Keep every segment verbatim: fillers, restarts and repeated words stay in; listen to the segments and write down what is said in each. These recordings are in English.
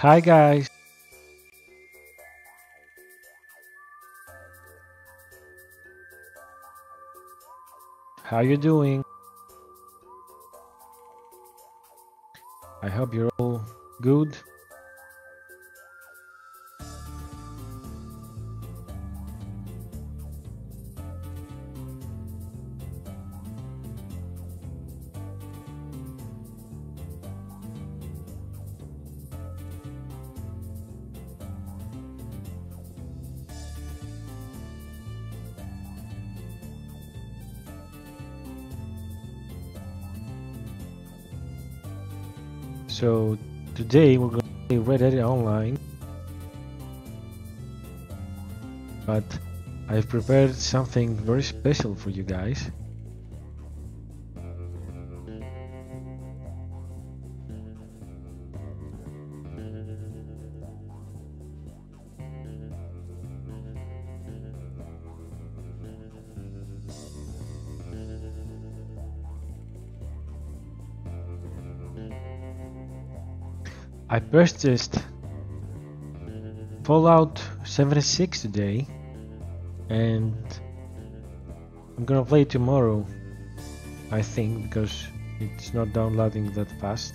Hi guys, how you doing? I hope you're all good. So today we're going to play Red Dead Online, but I've prepared something very special for you guys. I purchased Fallout seventy-six today, and I'm gonna play it tomorrow, I think, because it's not downloading that fast.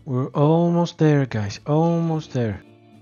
We're almost there, guys. Almost there.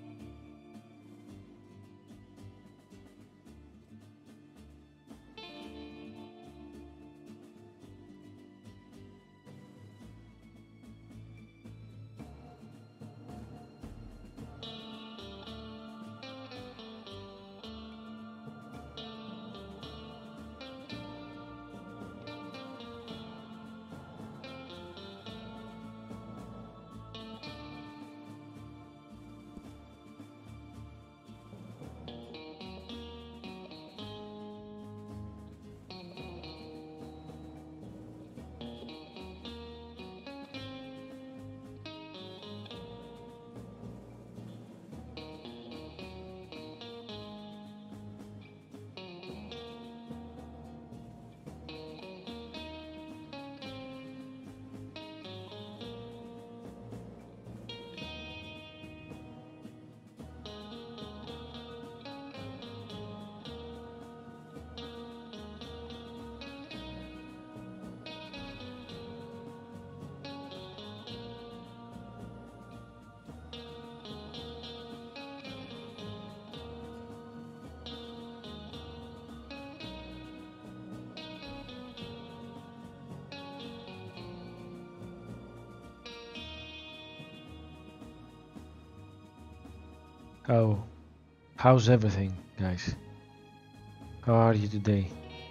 How, how's everything, guys? How are you today?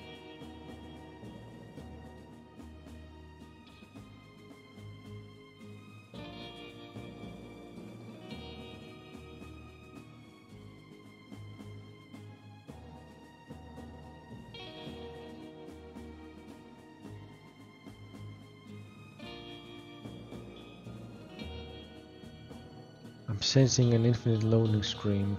I'm sensing an infinite loading screen.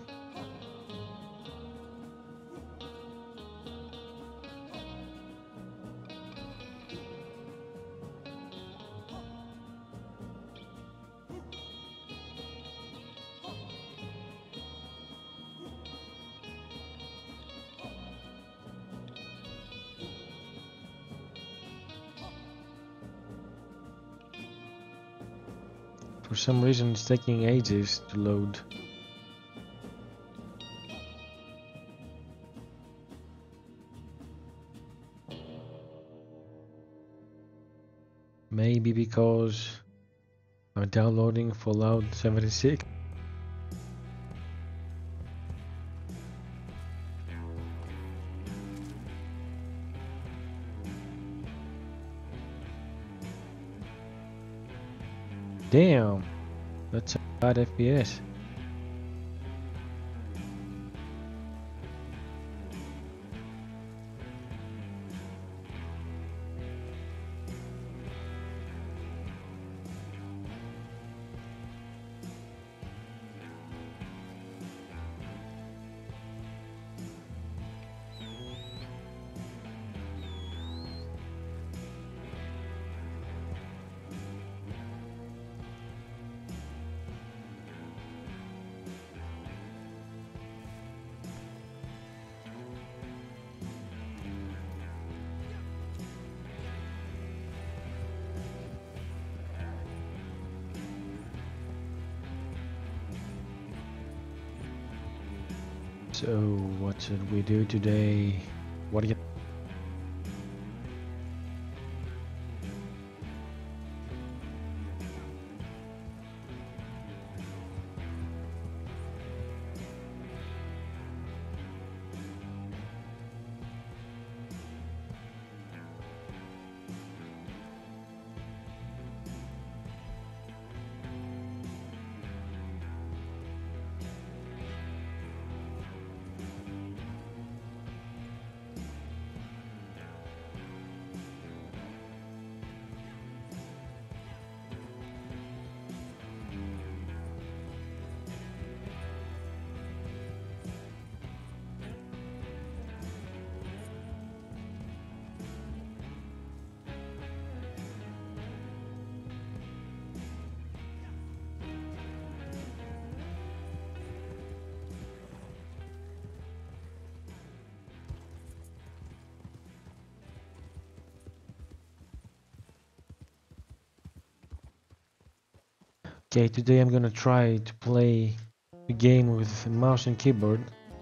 For some reason it's taking ages to load. Maybe because I'm downloading Fallout seventy-six. Damn, that's a bad F P S. So what should we do today? What do you Okay, today I'm gonna try to play a game with mouse and keyboard.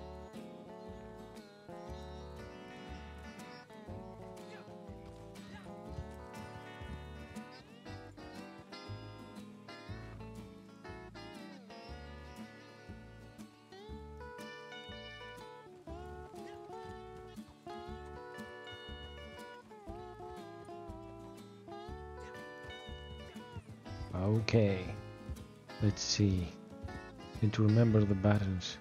Okay, let's see. Need to remember the buttons.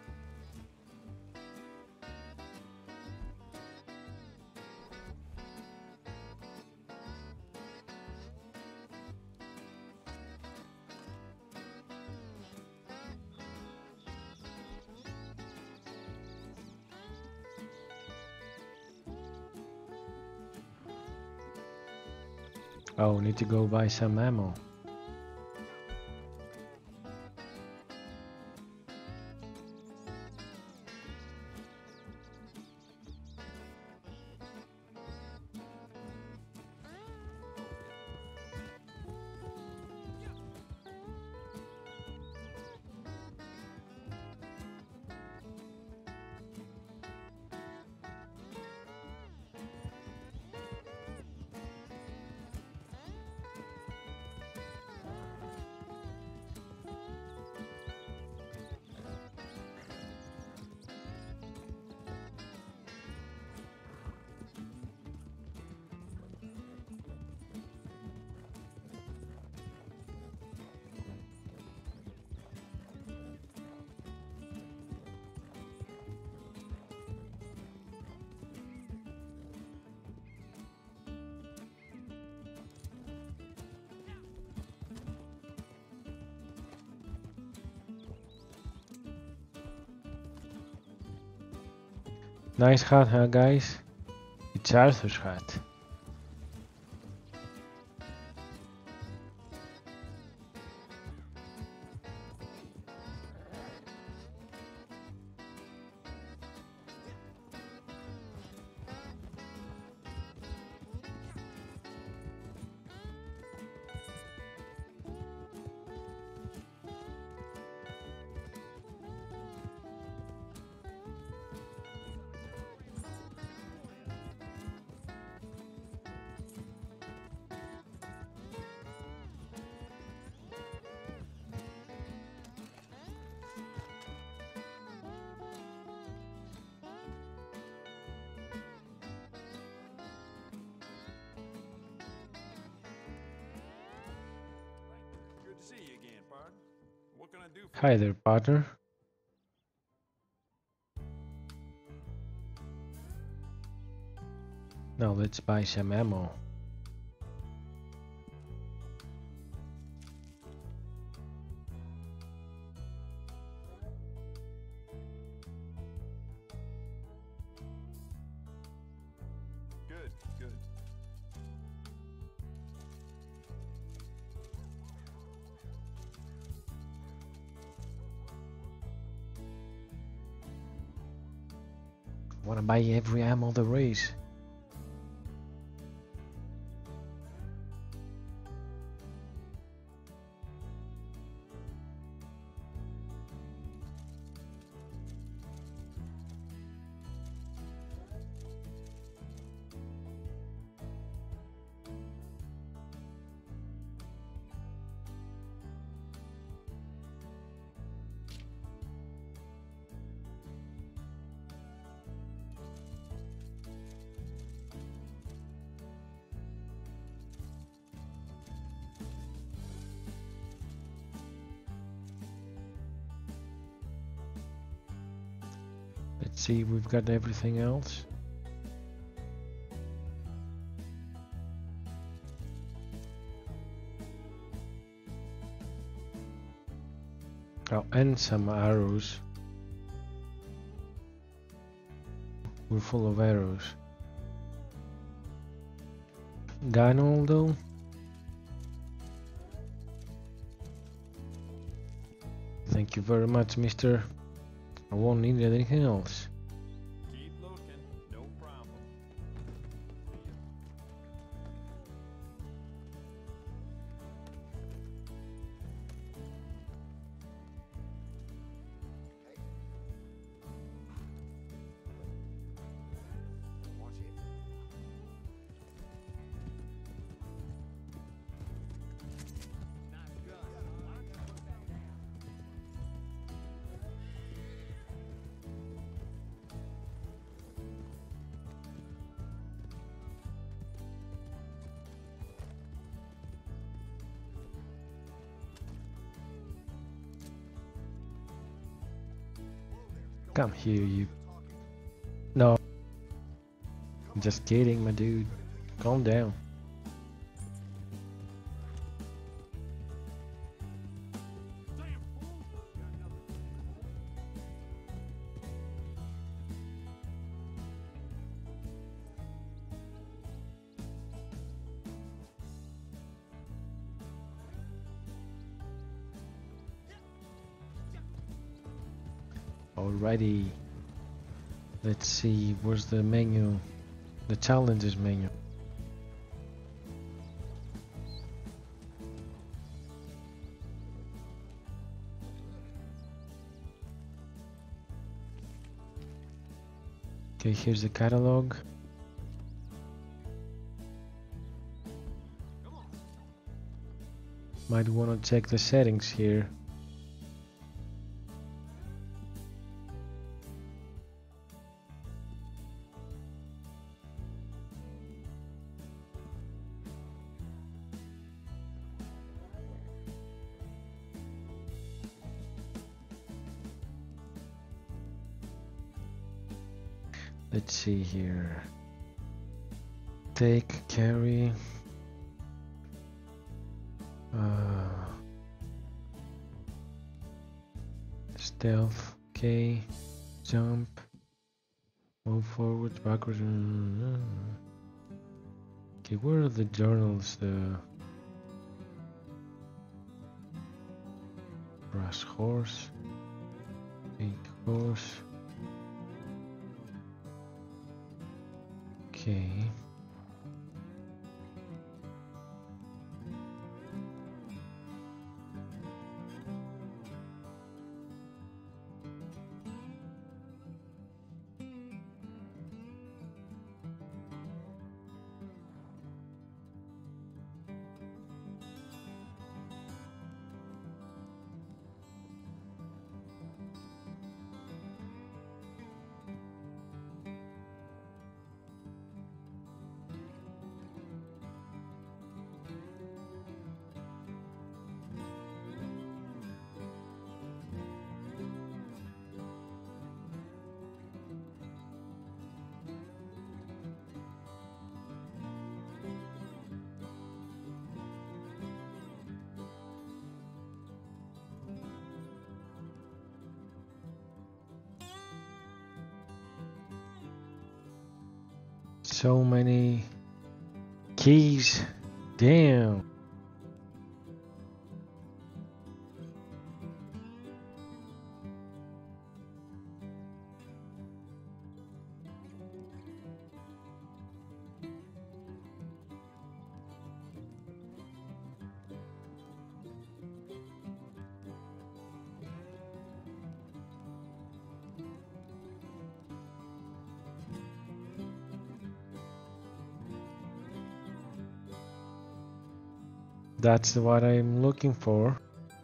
Oh, need to go buy some ammo. Nice hat, huh, guys? It's Arthur's hat. Hi there, partner. Now let's buy some ammo. Good, good. Wanna buy every ammo there is. Let's see, we've got everything else. Oh, and some arrows. We're full of arrows. Gun although. Thank you very much, mister. I won't need anything else. Keep looking, no problem. Come here, you. No. Just kidding, my dude. Calm down. Alrighty. Let's see, where's the menu? The challenges menu. Okay, here's the catalog. Might want to check the settings here. Let's see here. Take, carry. Uh, stealth, okay. Jump. Move forwards, backwards. Okay, where are the journals? The brass horse. Big horse. Okay. So many keys. Damn. That's what I'm looking for.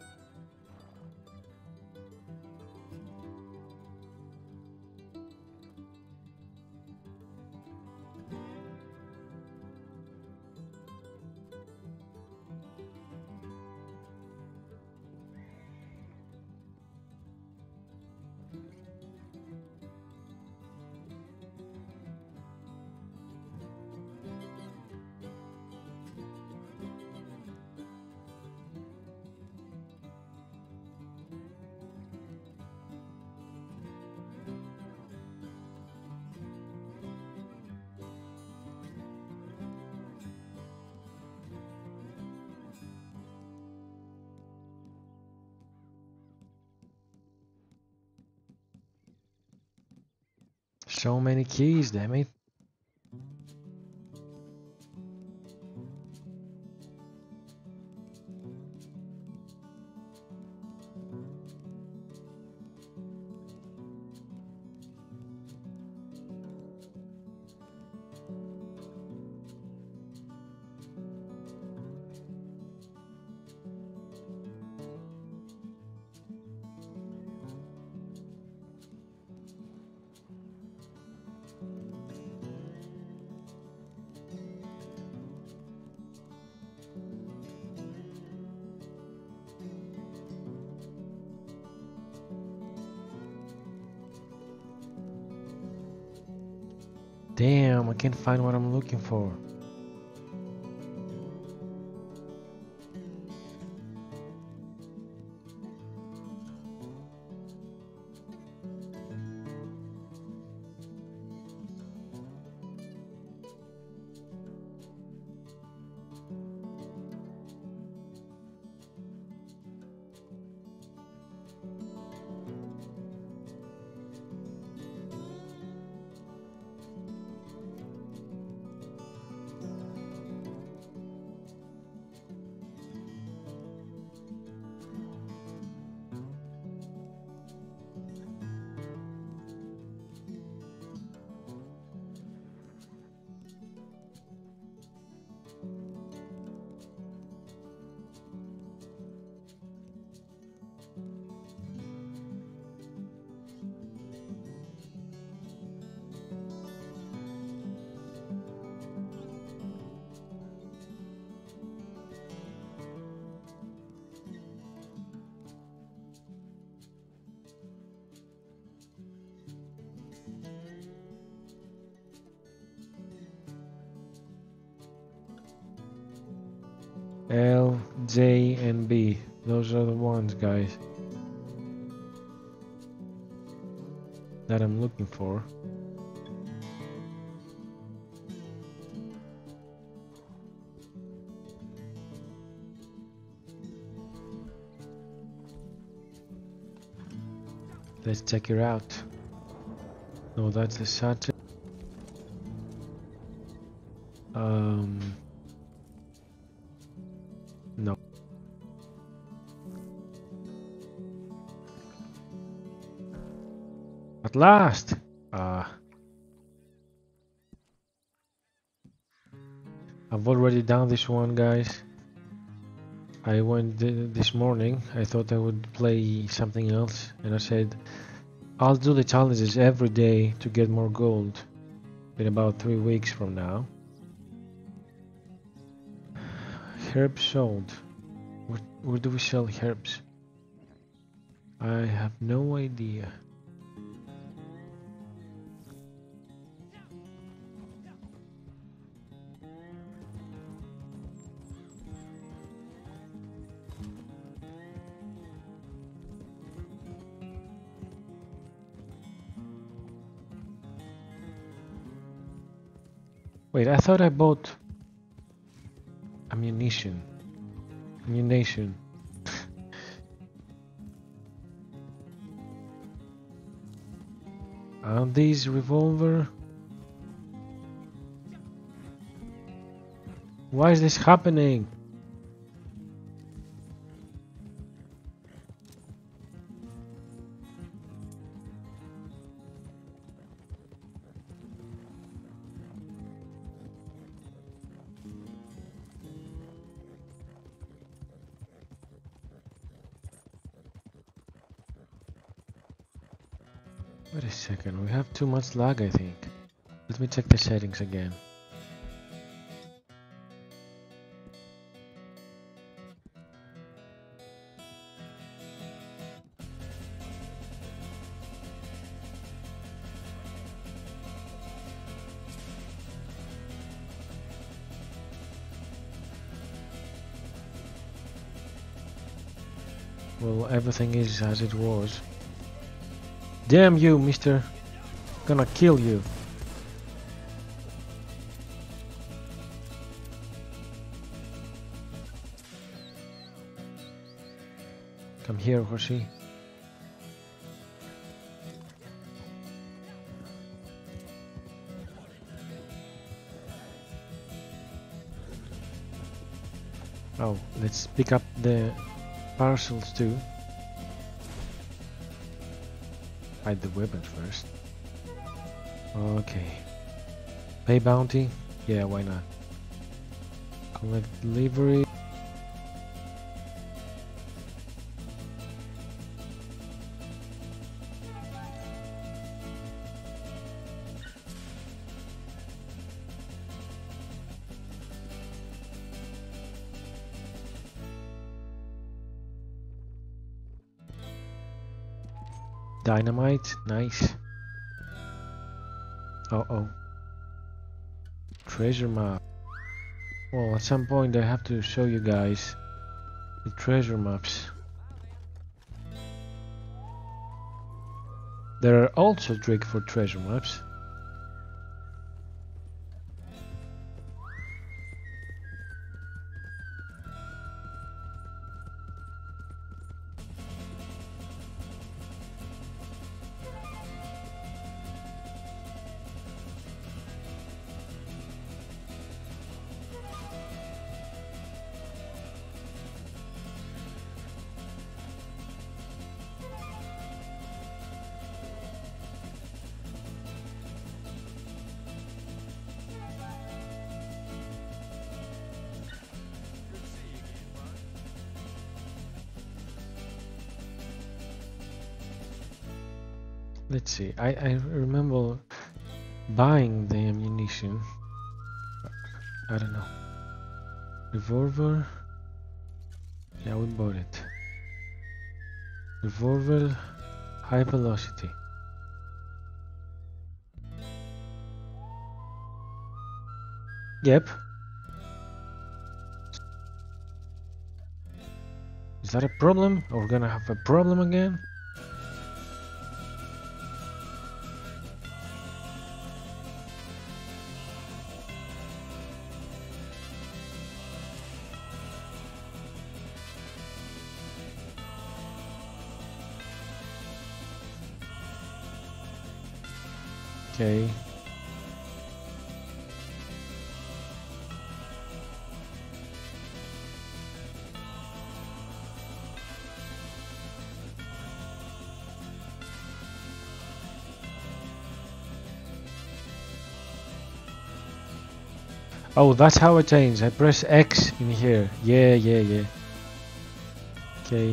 So many keys, damn it. Damn, I can't find what I'm looking for. L, J, and B. Those are the ones, guys, that I'm looking for. Let's check it out. No, that's the Saturn. Um, no. At last! Ah. I've already done this one, guys. I went th this morning. I thought I would play something else, and I said, I'll do the challenges every day to get more gold. In about three weeks from now. Herbs sold. Where, where do we sell herbs? I have no idea. Wait, I thought I bought ammunition. Ammunition. Aren't these revolver? Why is this happening? Wait a second, we have too much lag, I think. Let me check the settings again. Well, everything is as it was. Damn you, mister. Gonna kill you. Come here, Hoshi. Oh, let's pick up the parcels too. Hide the weapons first. Okay. Pay bounty? Yeah, why not? Collect delivery. Dynamite, nice. Uh oh. treasure map. Well, at some point I have to show you guys the treasure maps. There are also tricks for treasure maps. Good to see you again, bud. Let's see, I, I remember buying the ammunition. I don't know. Revolver. Yeah, we bought it. Revolver, high velocity. Yep. Is that a problem? Are we gonna have a problem again? Okay. Oh, that's how I change. I press X in here. Yeah, yeah, yeah. Okay.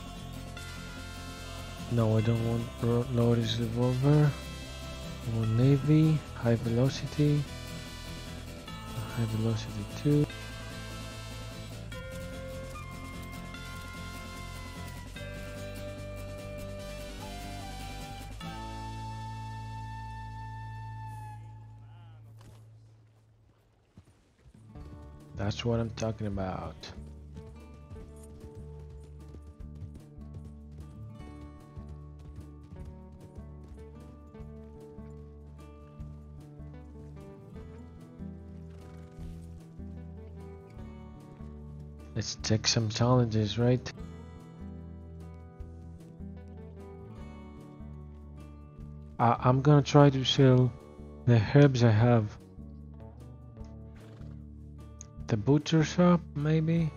No, I don't want ro- Loris revolver. I want navy, high velocity. High velocity too. That's what I'm talking about. Let's check some challenges, right? I I'm gonna try to sell the herbs I have. The butcher shop, maybe?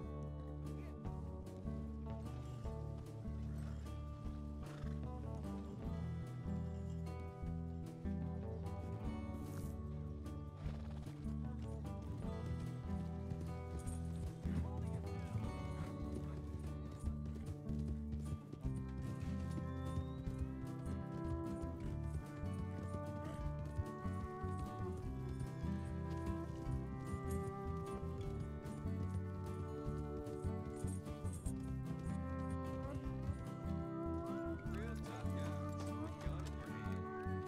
Real tough guy. With a gun in your hand.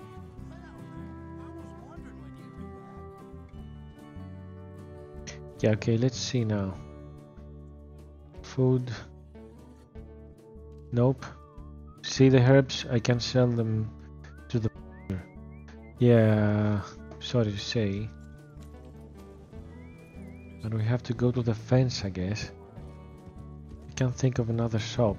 I was wondering when you'd be back. Yeah, okay, let's see now. Food. Nope. See the herbs? I can sell them to the butcher. Yeah, sorry to say. But we have to go to the fence, I guess. I can't think of another shop.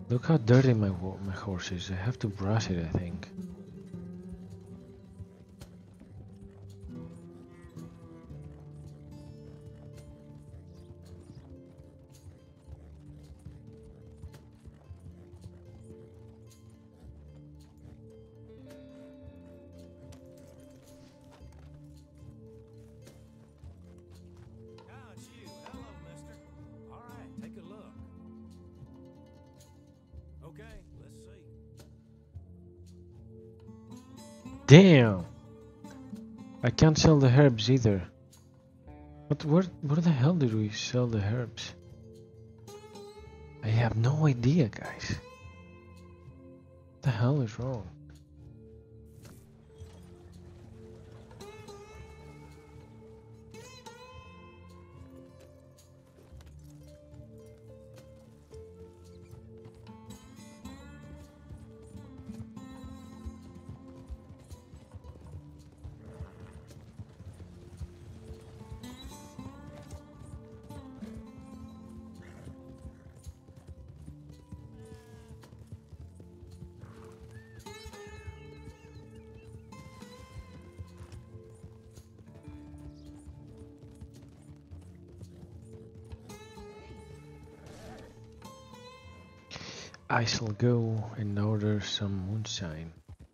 Look how dirty my wo- my horse is. I have to brush it, I think. Ah, it's you. Hello, mister. All right, take a look. Okay, let's see. Damn! I can't sell the herbs either. But where, where the hell did we sell the herbs? I have no idea, guys. What the hell is wrong? I shall go and order some moonshine.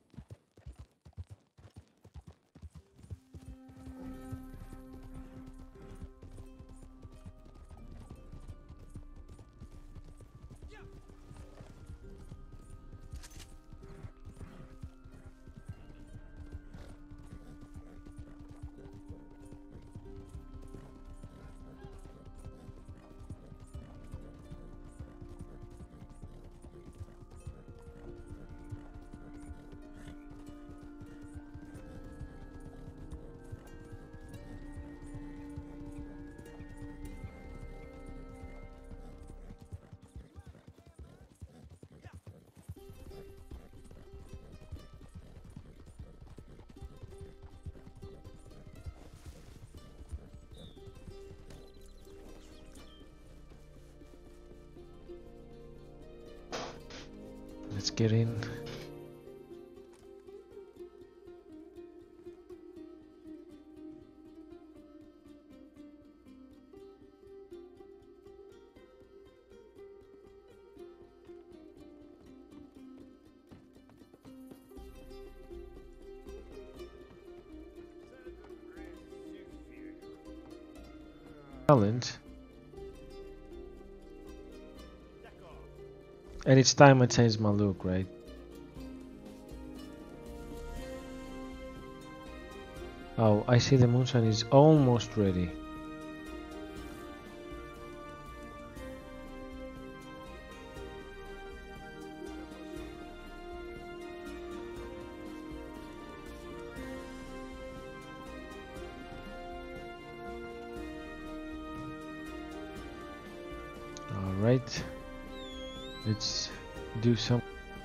Let's get in. Challenge. And it's time I change my look, right? Oh, I see the moonshine is almost ready. Alright. Let's do some.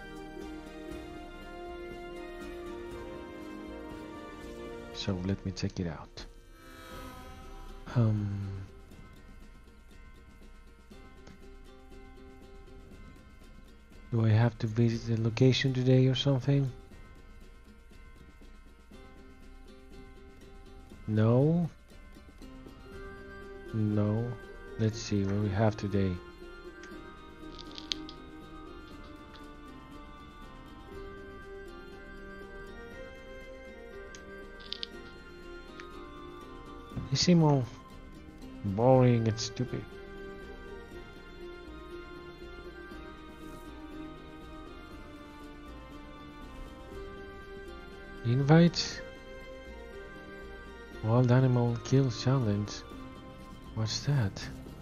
So let me check it out. Um, do I have to visit the location today or something? No. No. Let's see what we have today. They seem all boring and stupid. Invite wild animal kill challenge. What's that?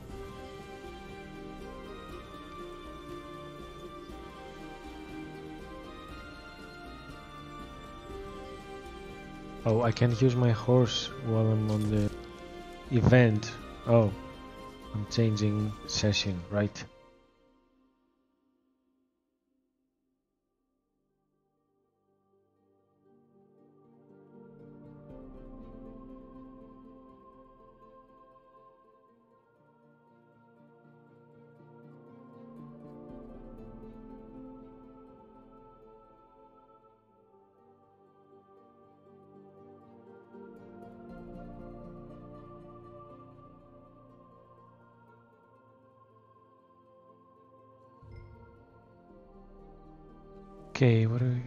Oh, I can use my horse while I'm on the event. Oh, I'm changing session, right? Okay, what do we...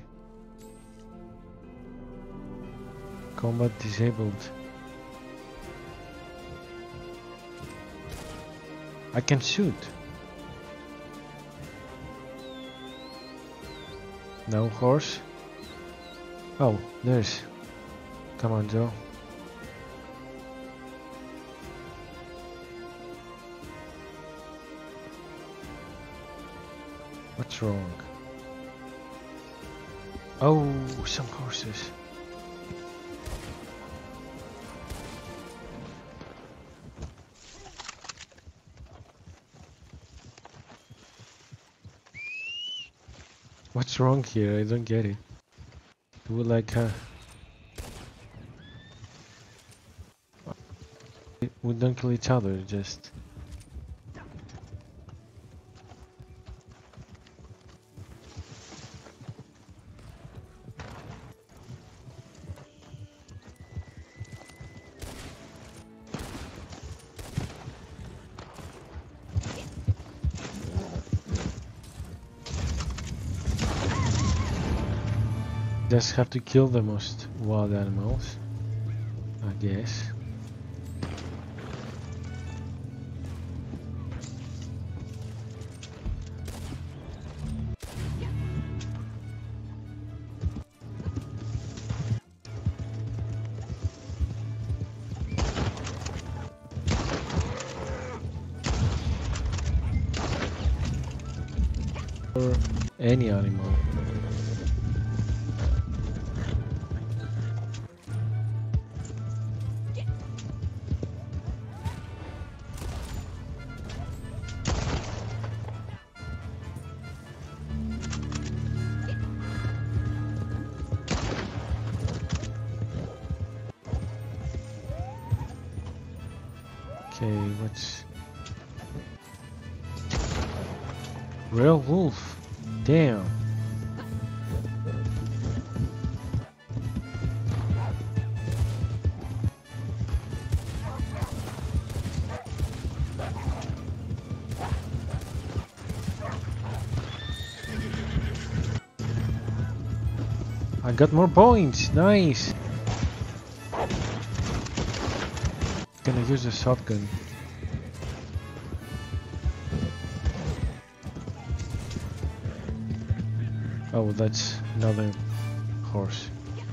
Combat disabled. I can shoot. No horse. Oh, there's. Come on, Joe. What's wrong? Oh, some horses. What's wrong here? I don't get it. Do we like uh we don't kill each other, just just have to kill the most wild animals, I guess. Or any animal. Okay, what's... Real wolf. Damn. I got more points. Nice. Gonna use a shotgun. Oh, that's another horse.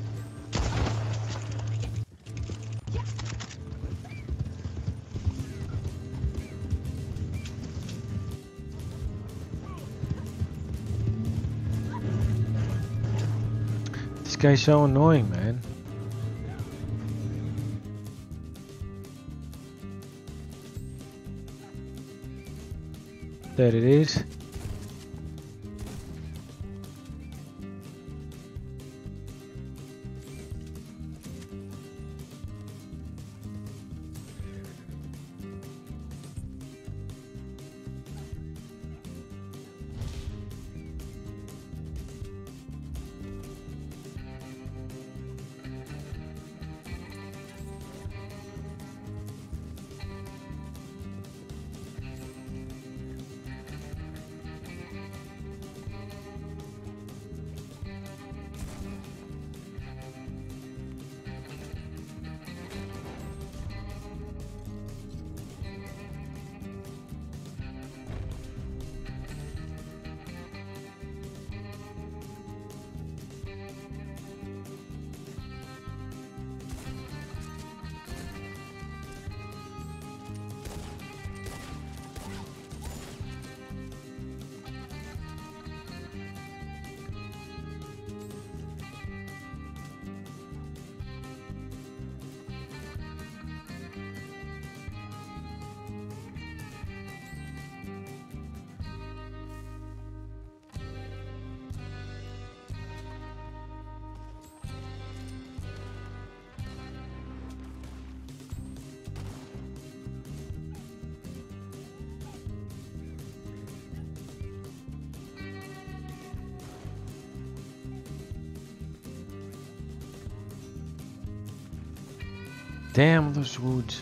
This guy's so annoying, man. There it is. Damn those woods.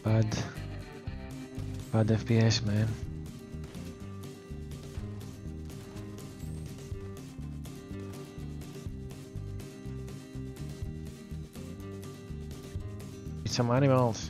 Bad, bad F P S, man. Need some animals.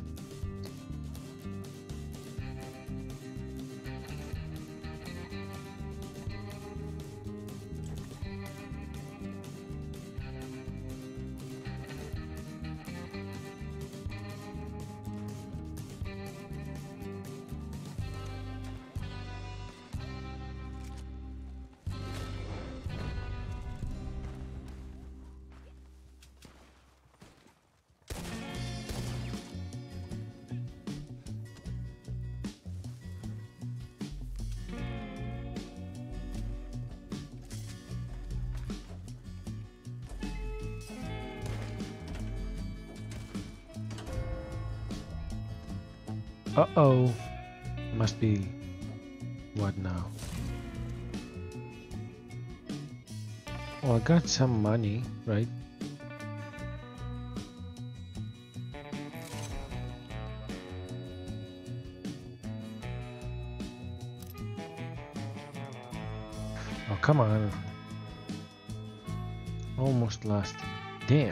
Uh-oh. Must be... what now? Well, I got some money, right? Oh, come on. Almost lost. Damn.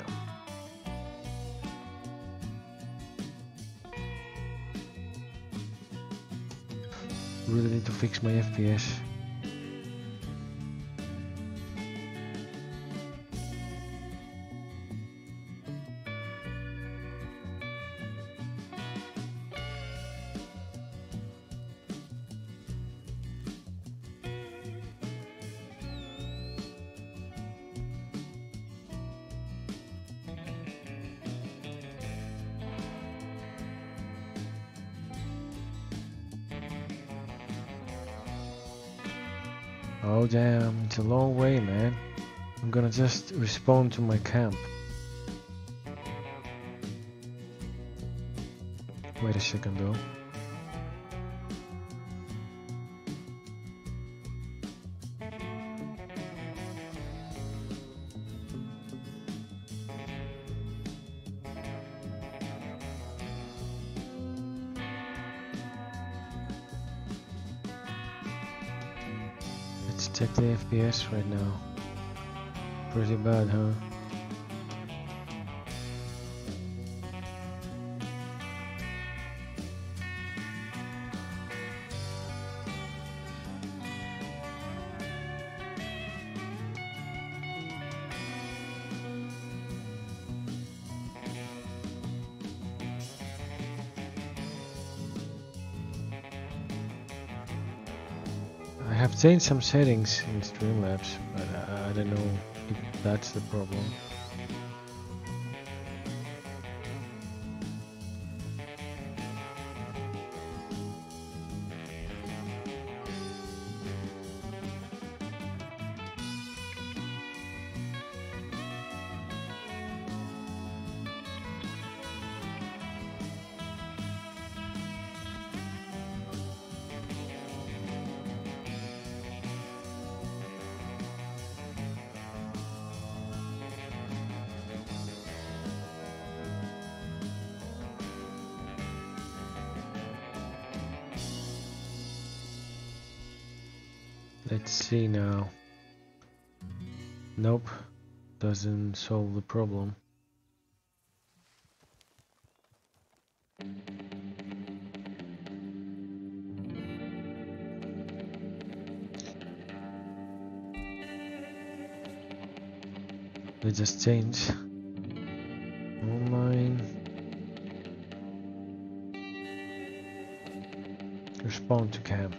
Really need to fix my F P S. Oh damn, it's a long way, man. I'm gonna just respawn to my camp. Wait a second though. Let's check the F P S right now. Pretty bad, huh? I have changed some settings in Streamlabs, but I, I don't know if that's the problem. Let's see now. Nope, doesn't solve the problem. Let's just change. Online. Respawn to camp.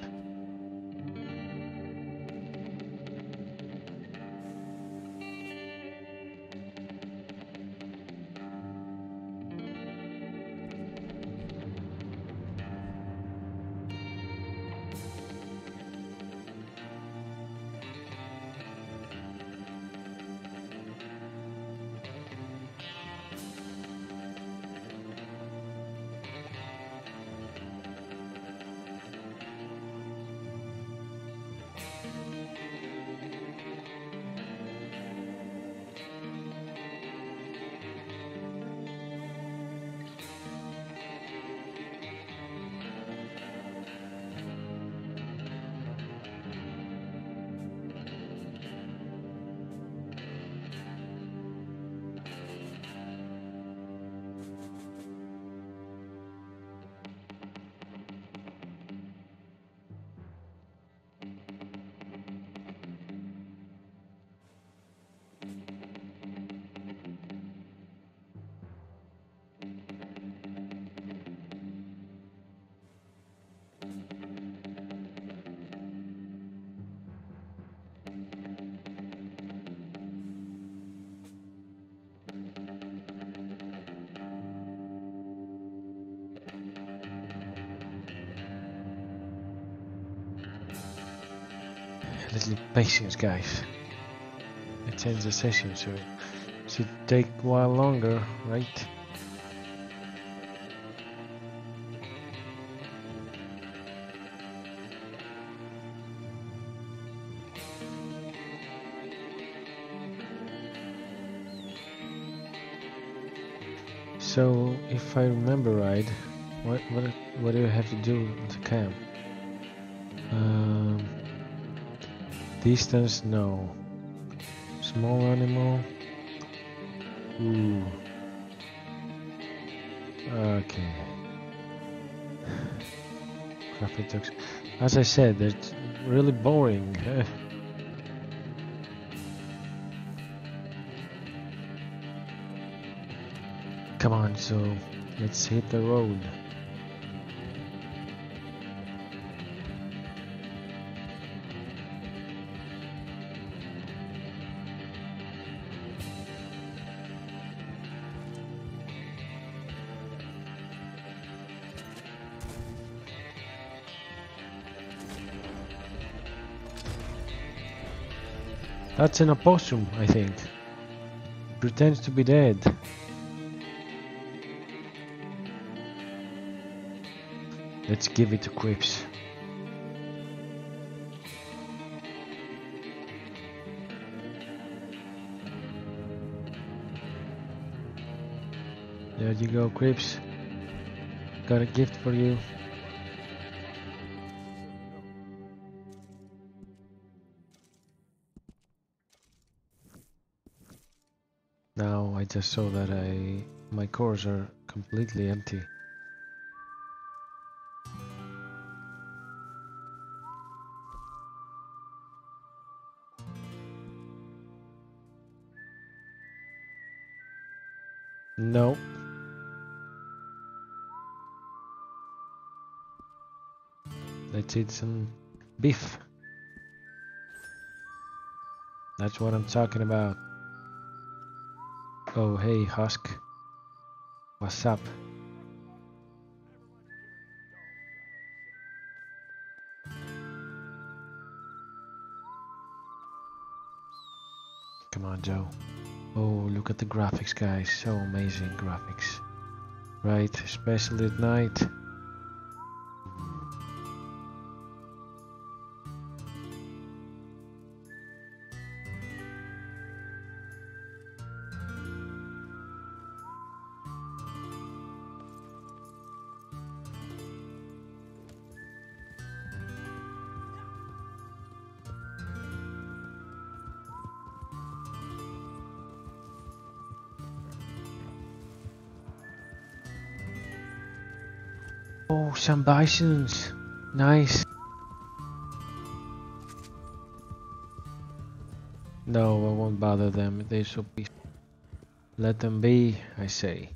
Let's need patience, guys. It ends the session, so it should take a while longer, right? So, if I remember right, what what what do you have to do to camp? Um, distance, no. Small animal. Ooh. Okay. Graphic text. As I said, it's really boring. Come on, so let's hit the road. That's an opossum, I think. Pretends to be dead. Let's give it to Quips. There you go, Quips. Got a gift for you. Now I just saw that I my cores are completely empty. No. Let's eat some beef. That's what I'm talking about. Oh, hey, Husk. What's up? Come on, Joe. Oh, look at the graphics, guys. So amazing graphics. Right, especially at night. Oh, some bisons. Nice. No, I won't bother them. They're so peaceful. Let them be, I say.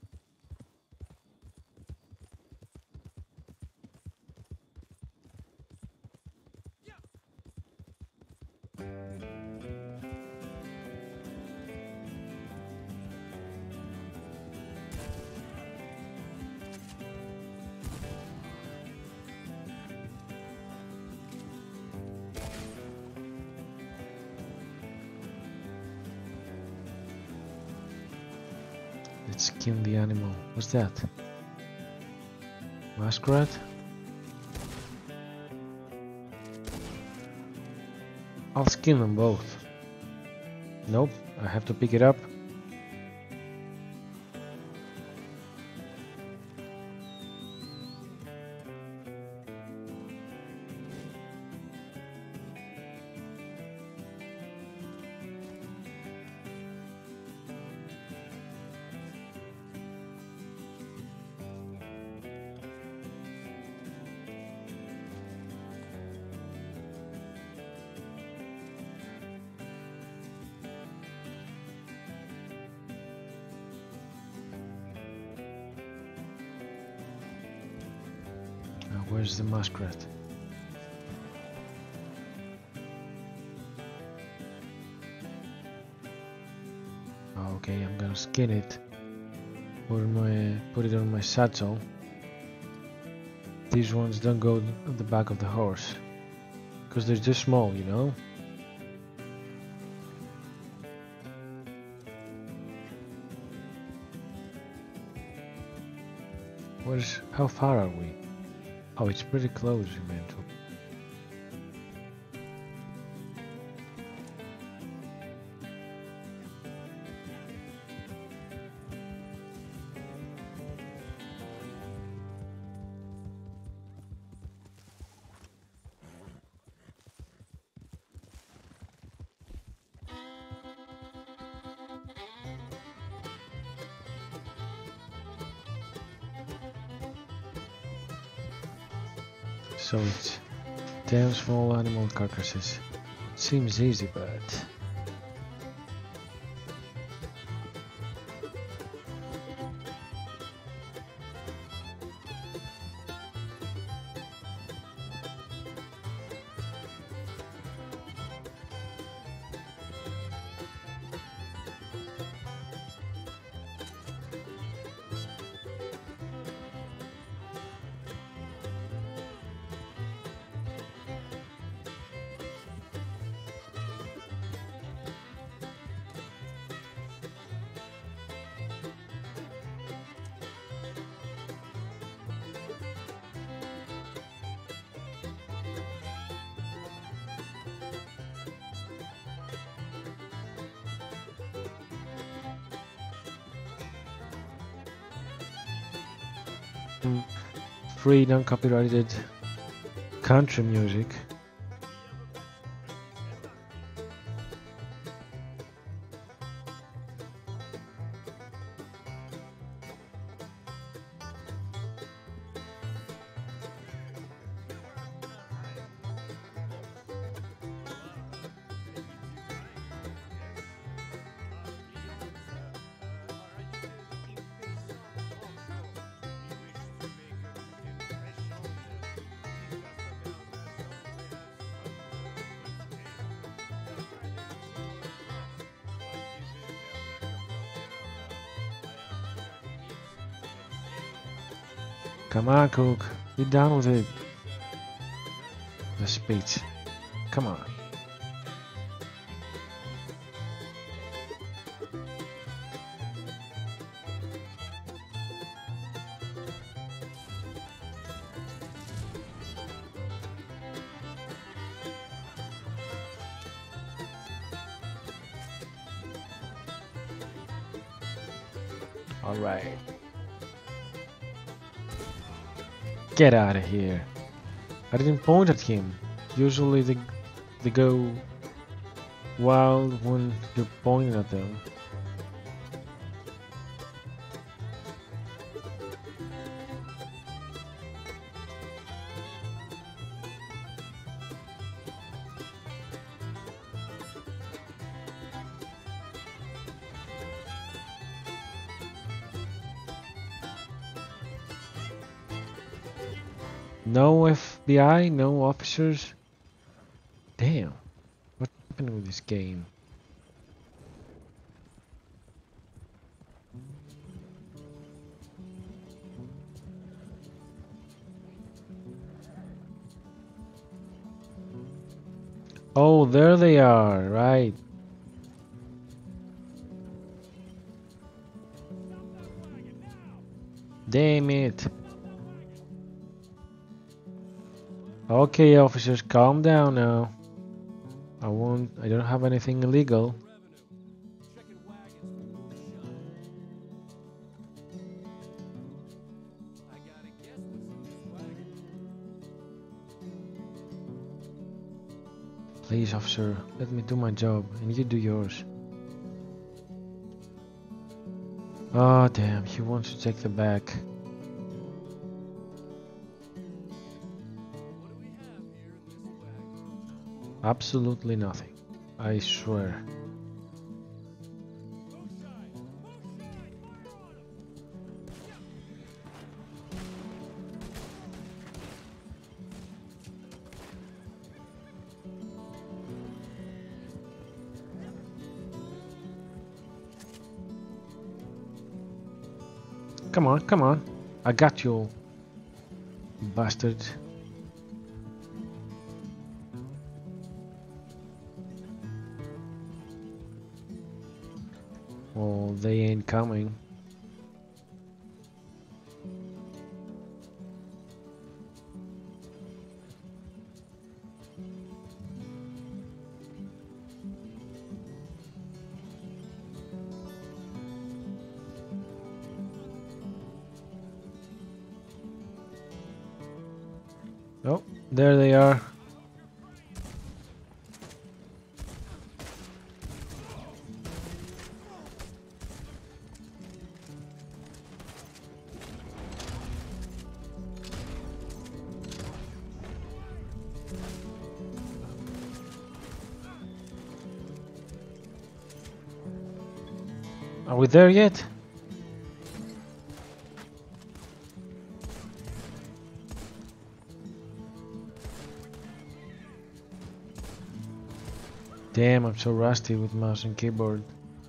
Let's skin the animal. What's that? Muskrat? I'll skin them both. Nope, I have to pick it up. Now, where's the muskrat? Okay, I'm gonna skin it. Put my put it on my satchel. These ones don't go on the back of the horse. because they're just small, you know. Where's how far are we? Oh, it's pretty close, you meant to. So it's ten small animal carcasses. Seems easy, but mm, free non-copyrighted country music. Come on, Cook. Be done with it. The speech. Come on. All right. Get out of here. I didn't point at him. Usually they, they go wild when you're pointing at them. No F B I, no officers. Damn, what's happening with this game? Oh, there they are, right. Damn it. Okay, officers, calm down now. I won't. I don't have anything illegal. Checking wagons for shot. I gotta guess what's in this wagon. Please, officer, let me do my job and you do yours. Oh, damn, he wants to take the back. What do we have here in this wagon? Absolutely nothing. I swear. Moonshine! Moonshine! Fire on 'em! Come on, come on. I got you, you bastard. Well, they ain't coming. Oh, there they are. Are we there yet? Damn, I'm so rusty with mouse and keyboard.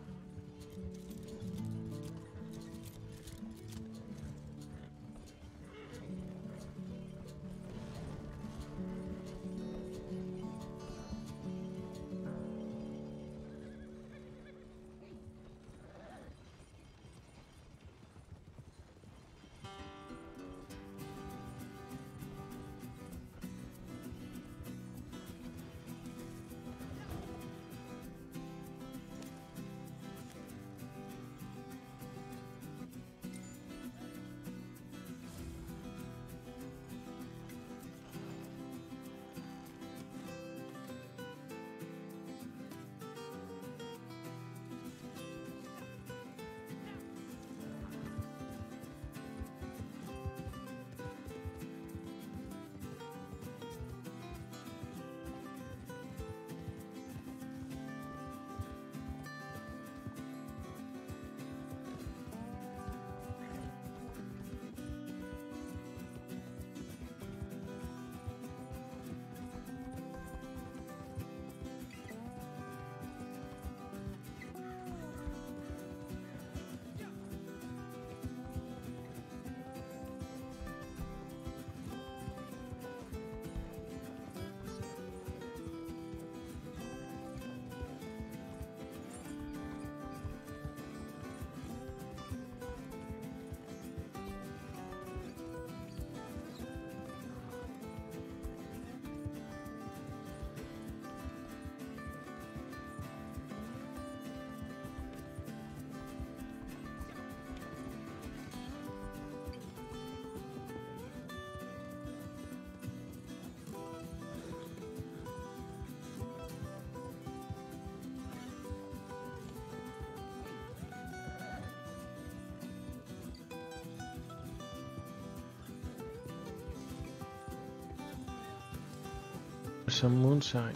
Some moonshine.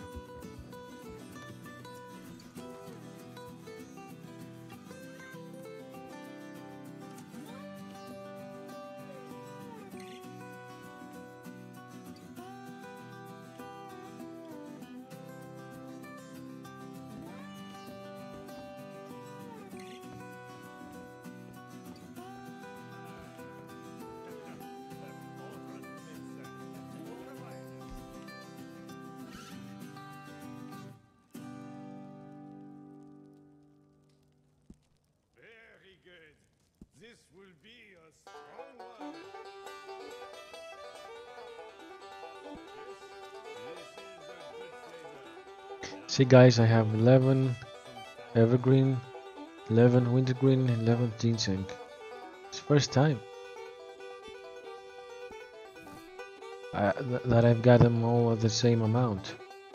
Very good. This will be a strong one. Yes, this is a good flavor. See guys, I have eleven evergreen, eleven wintergreen, and eleven ginseng. It's first time I, th that I've got them all at the same amount.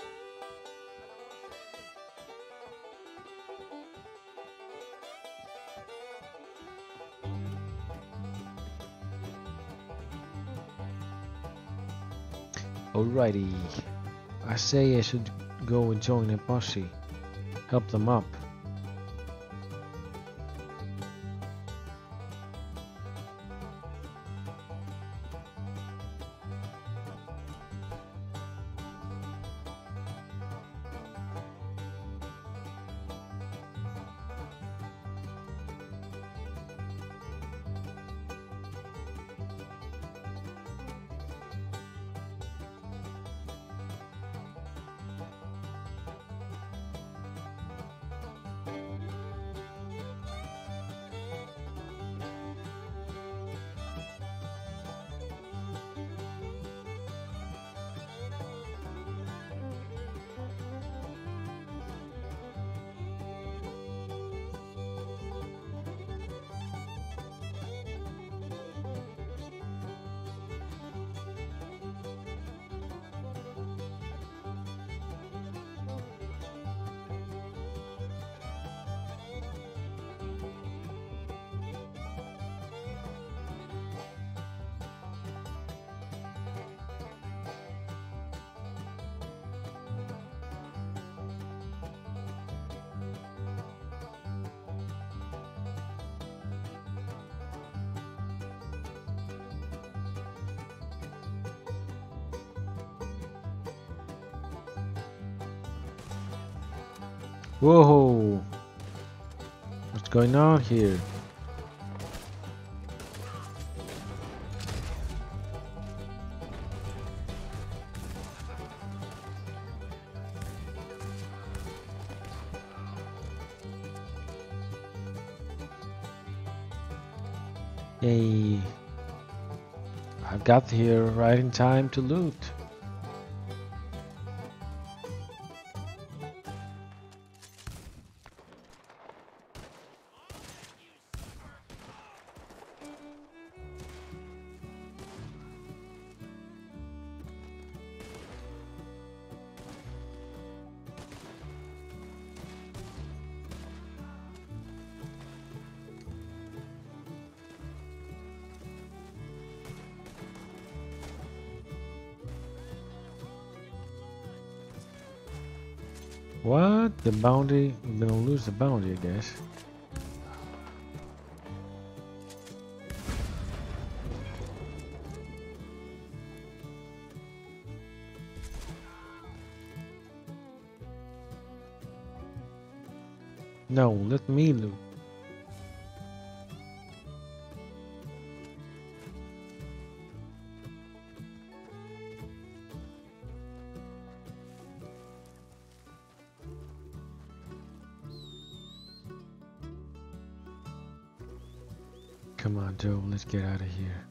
Alrighty, I say I should go and join a posse, help them up. Whoa! What's going on here? Hey, I got here right in time to loot. What? The bounty? I'm gonna lose the bounty, I guess. No, let me loot. Come on, Joe, let's get out of here.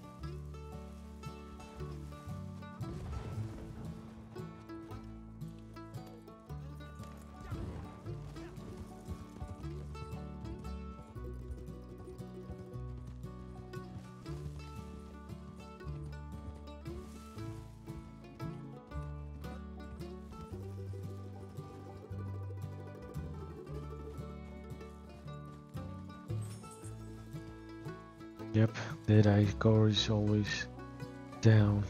Yep, that eye score is always down.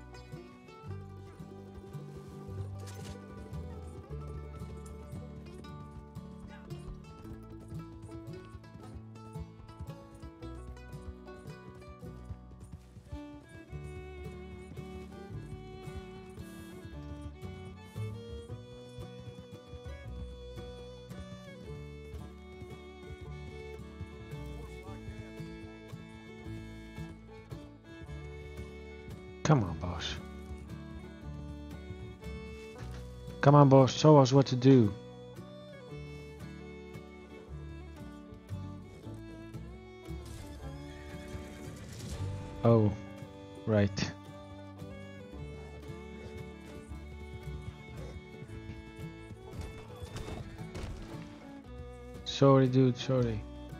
Come on, boss. Come on, boss, show us what to do. Oh, right. Sorry, dude, sorry.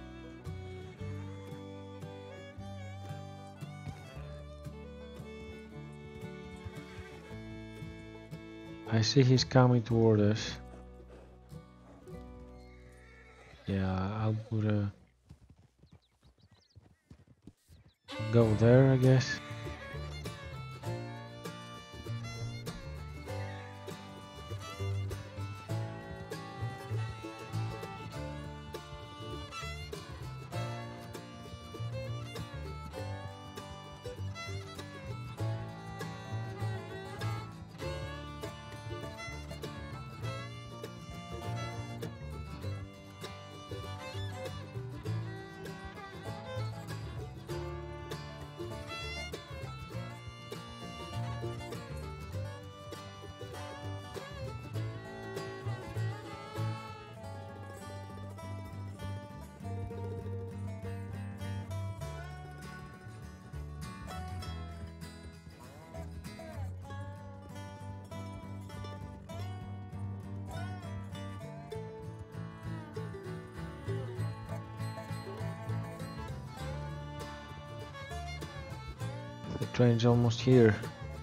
I see he's coming toward us. Yeah, I'll put a... go there, I guess. The train's almost here.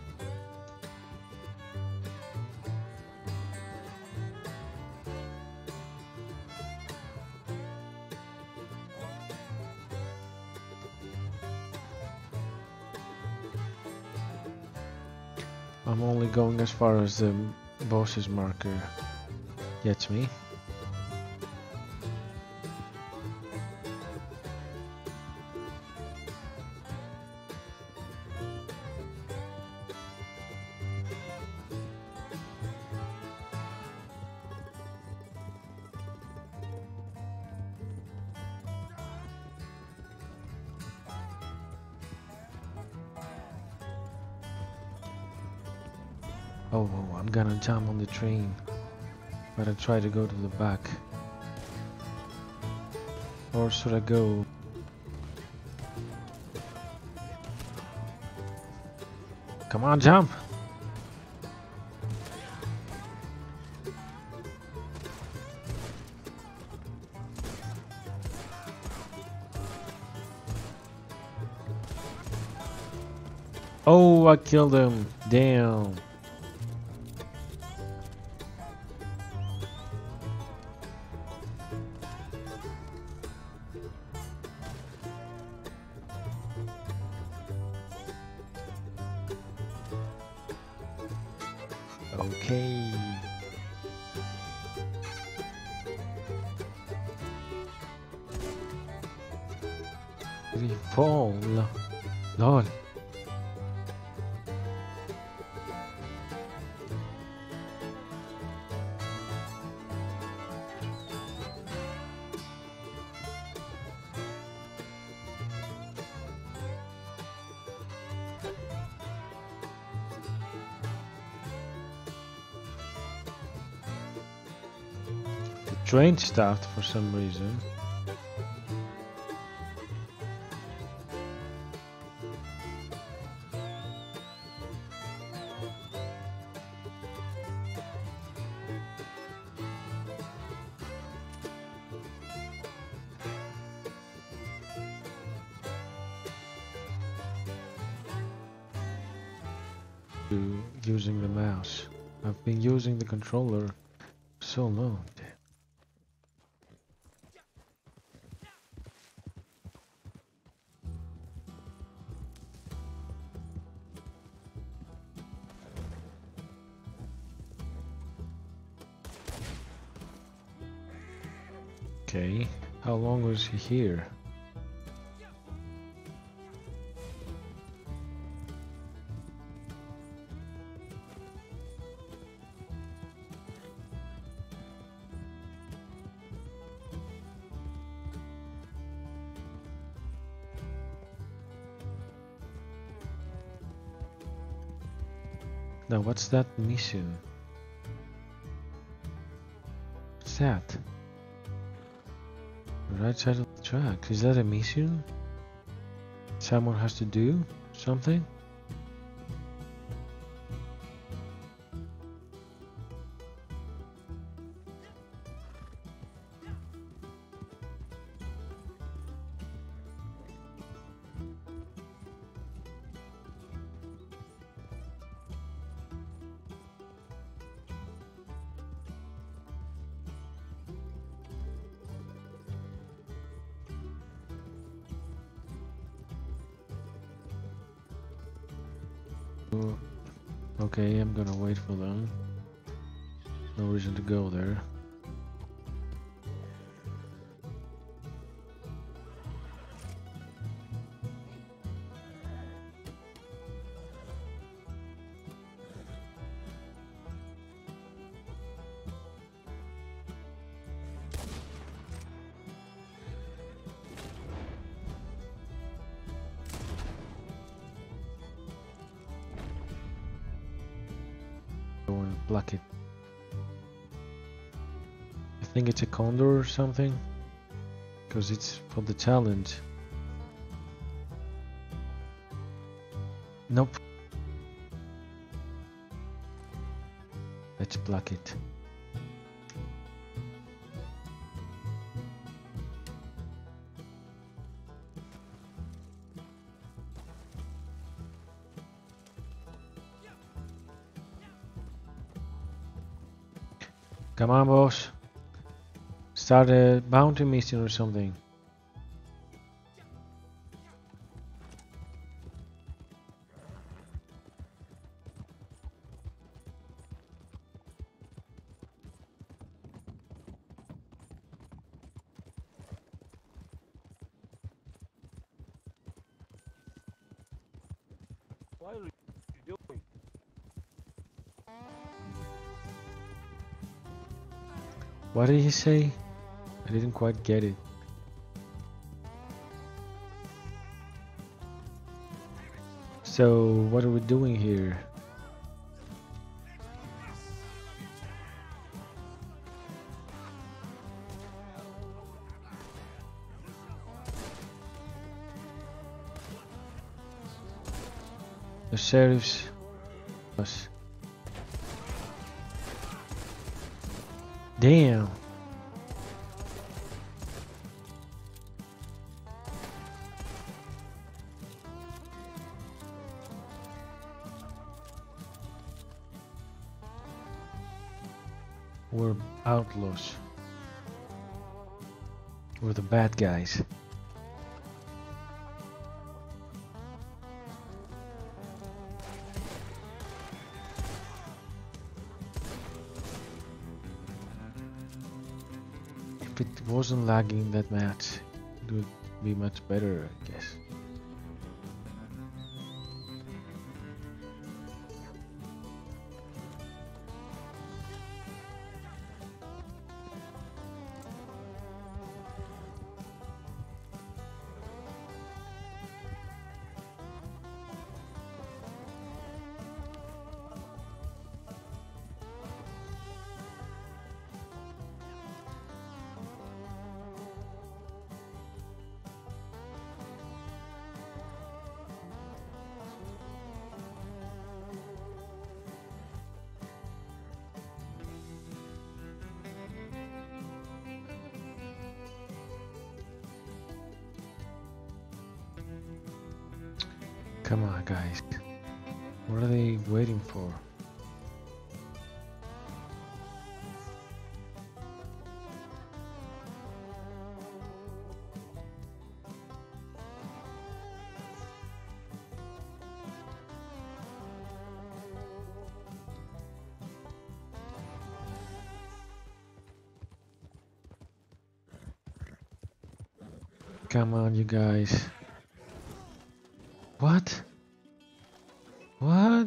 I'm only going as far as the boss's marker gets me. Oh, oh, I'm gonna jump on the train. But I try to go to the back. Or should I go? Come on, jump! Oh, I killed him! Damn! Okay. Did he fall? Lol. The train stopped for some reason. To using the mouse. I've been using the controller so long. Okay, how long was he here? Now what's that mission? What's that? The right side of the track. Is that a mission? Someone has to do something? Okay, I'm gonna wait for them. No reason to go there. Go and pluck it. I think it's a condor or something, because it's for the challenge. Nope. Let's pluck it. Come on, boss. Start a bounty mission or something. What are you doing? What did he say? I didn't quite get it. So, what are we doing here? The sheriff's us. Damn. We're outlaws. We're the bad guys. If it wasn't lagging that much, it would be much better, I guess. Come on, guys. What are they waiting for? Come on, you guys. What? What?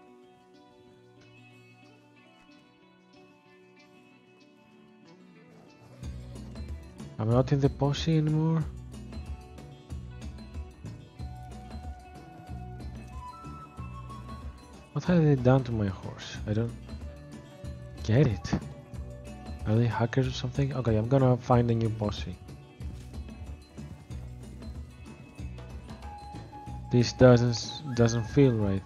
I'm not in the posse anymore? What have they done to my horse? I don't get it. Are they hackers or something? Okay, I'm gonna find a new posse. This doesn't doesn't feel right.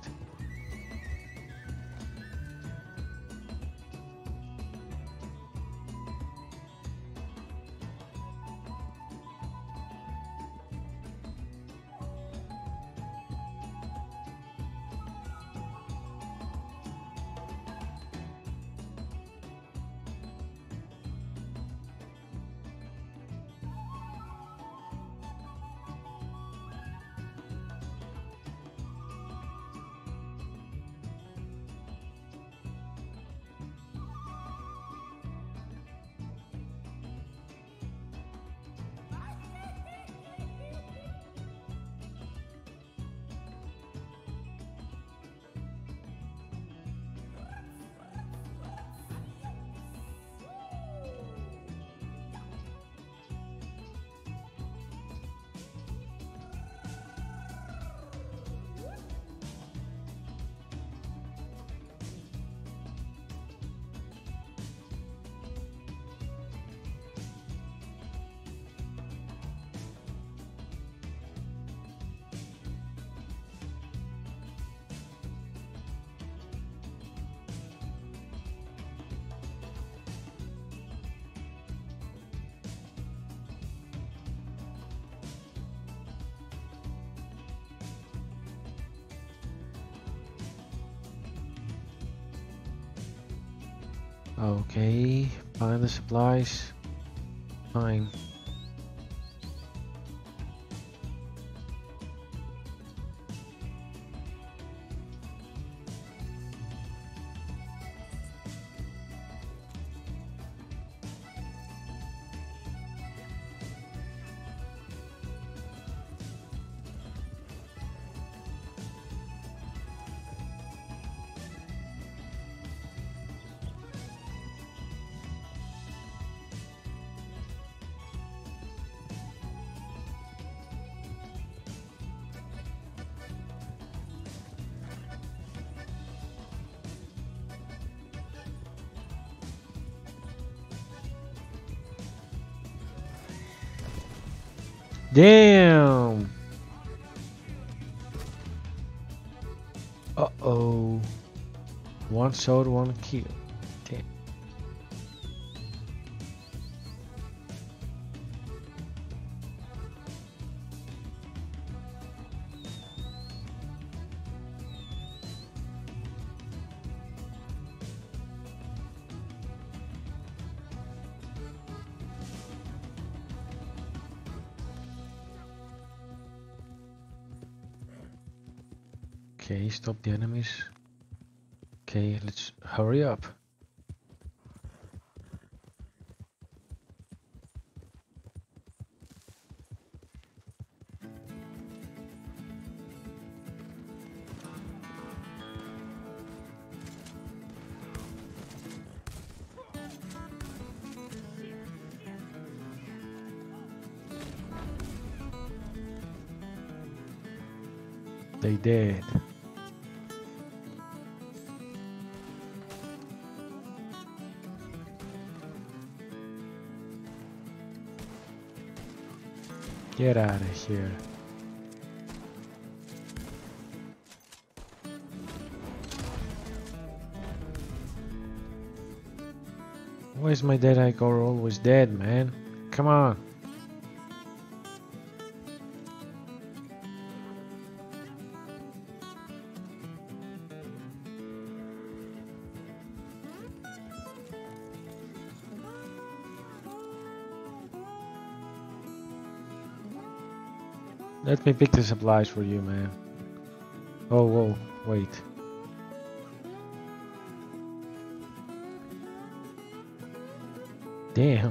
Okay, find the supplies. Fine. Damn! Uh-oh. One shot, one kill. Damn. Okay, stop the enemies. Okay, let's hurry up. They did. Get out of here. Why is my dead eye core always dead, man? Come on. Let me pick the supplies for you, man. Oh, whoa, wait. Damn.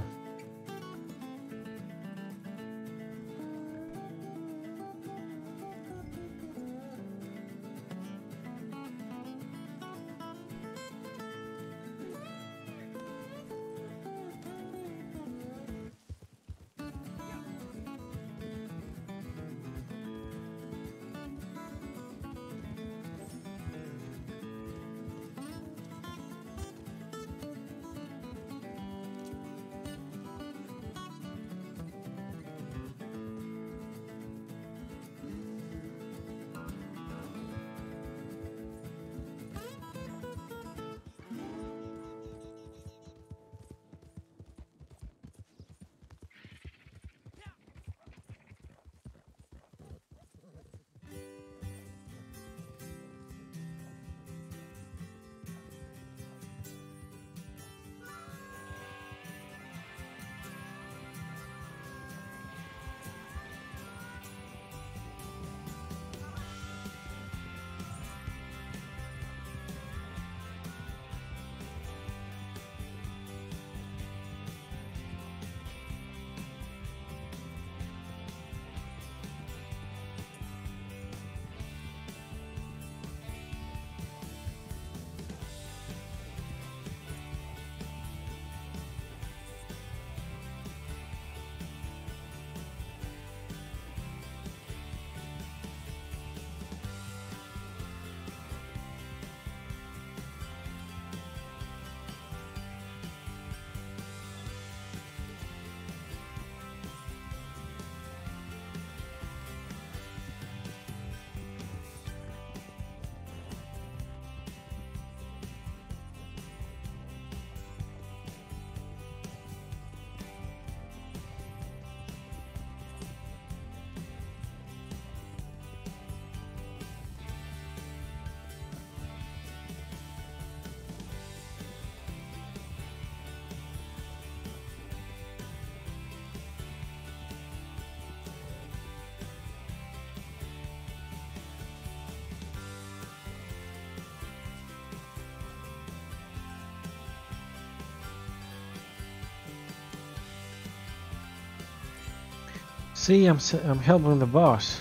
See, I'm, s- I'm helping the boss.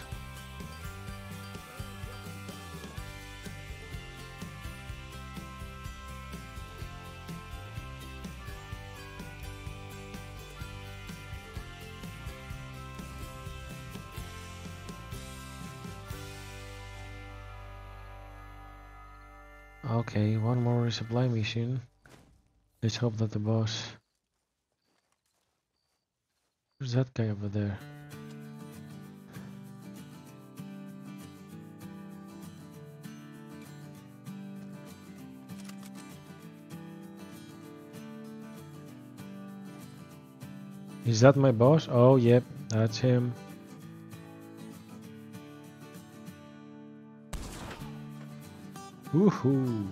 Okay, one more supply mission. Let's hope that the boss... Who's that guy over there? Is that my boss? Oh, yep, that's him. Woohoo!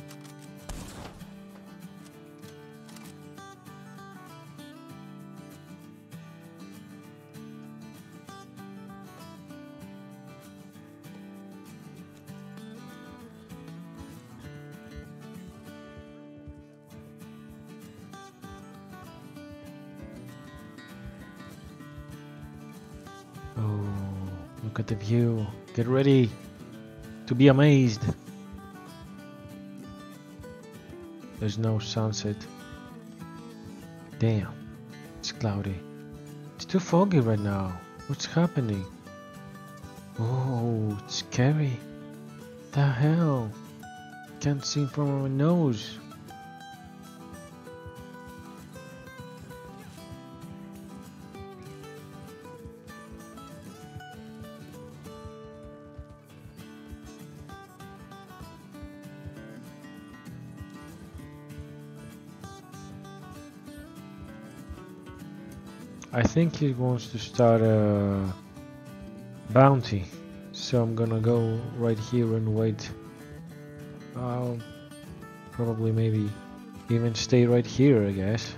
Oh, look at the view. Get ready to be amazed. There's no sunset. Damn, it's cloudy. It's too foggy right now. What's happening? Oh, it's scary. The hell? Can't see from my nose. I think he wants to start a bounty, so I'm gonna go right here and wait. I'll probably maybe even stay right here, I guess.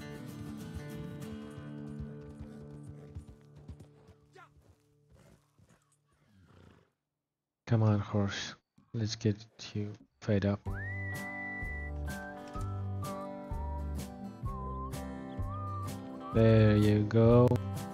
Come on, horse. Let's get you fed up. There you go.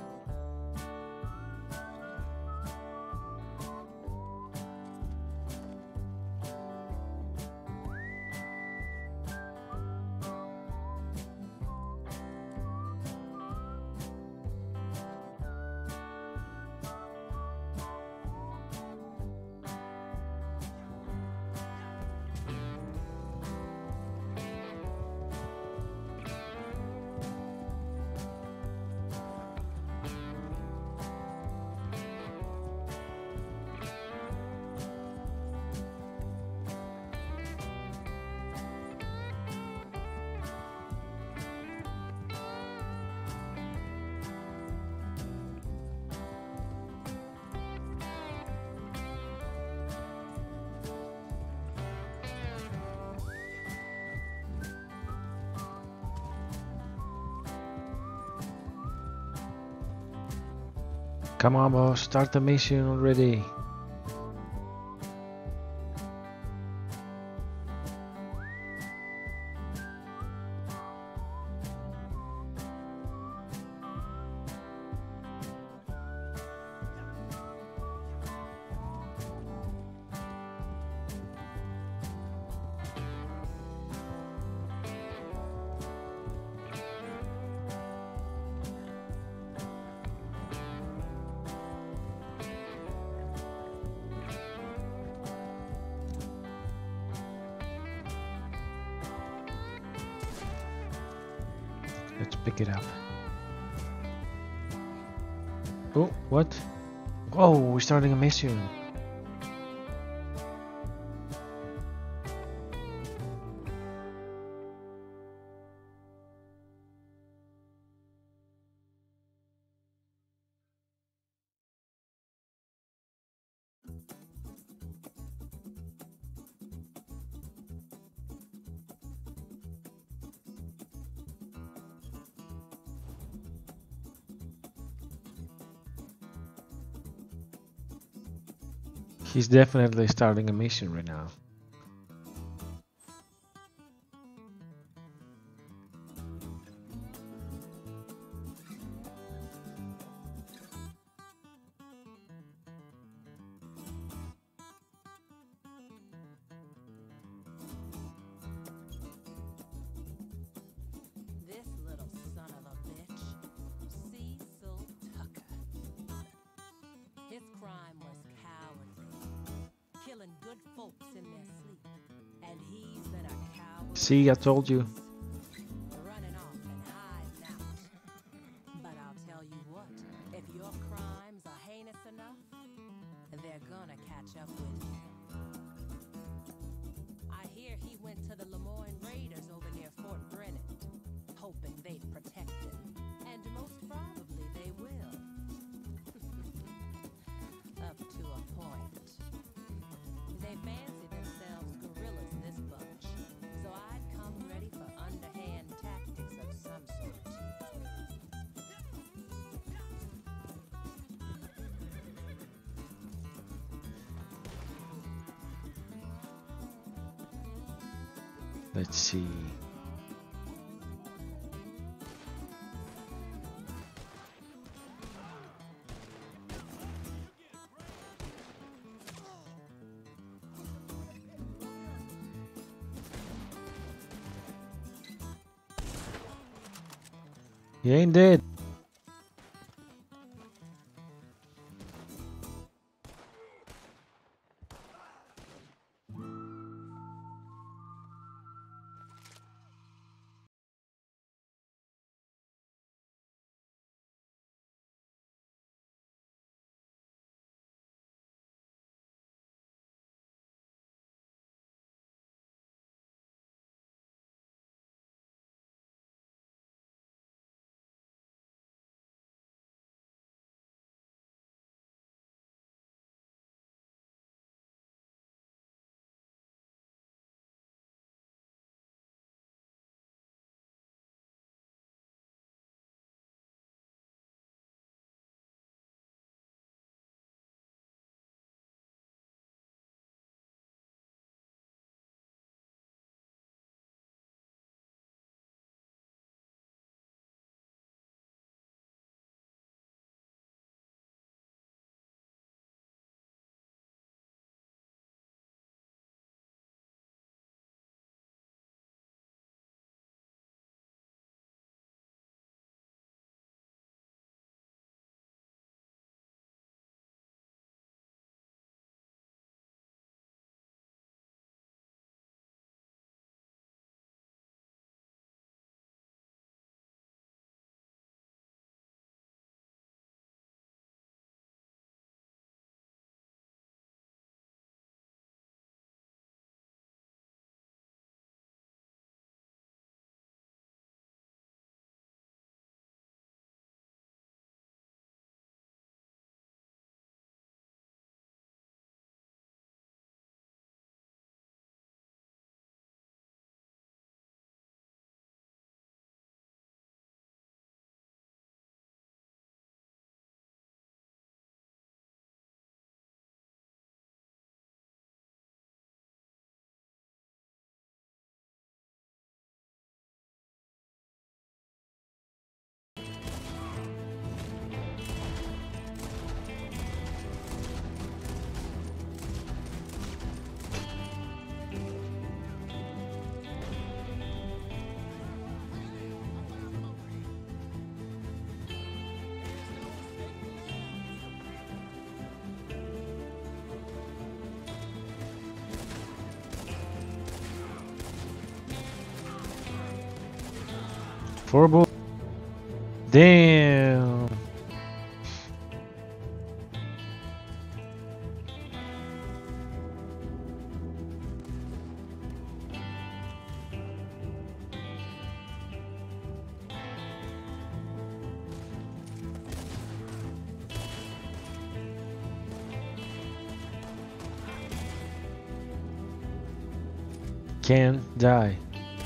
Come on, boss, start the mission already. Let's pick it up. Oh, what? Oh, we're starting a mission. He's definitely starting a mission right now. This little son of a bitch, Cecil Tucker. His crime was cowardly, killing good folks in their sleep. And he's been a coward. See, I told you. Running off and hiding out. But I'll tell you what, if your crimes are heinous enough, they're gonna catch up with you. I hear he went to the Lemoyne Raiders over near Fort Brennan, hoping they'd protect him. And most Let's see. He ain't dead. Four bull. Damn. Can die.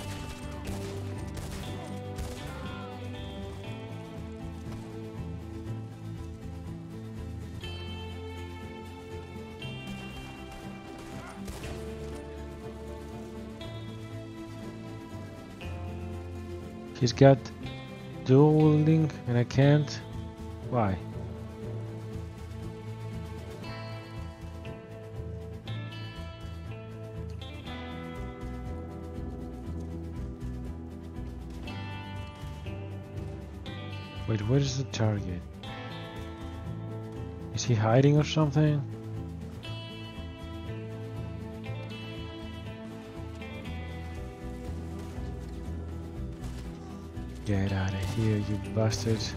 He's got dual wielding and I can't. Why? Wait, where is the target? Is he hiding or something? Get out of here, you bastards.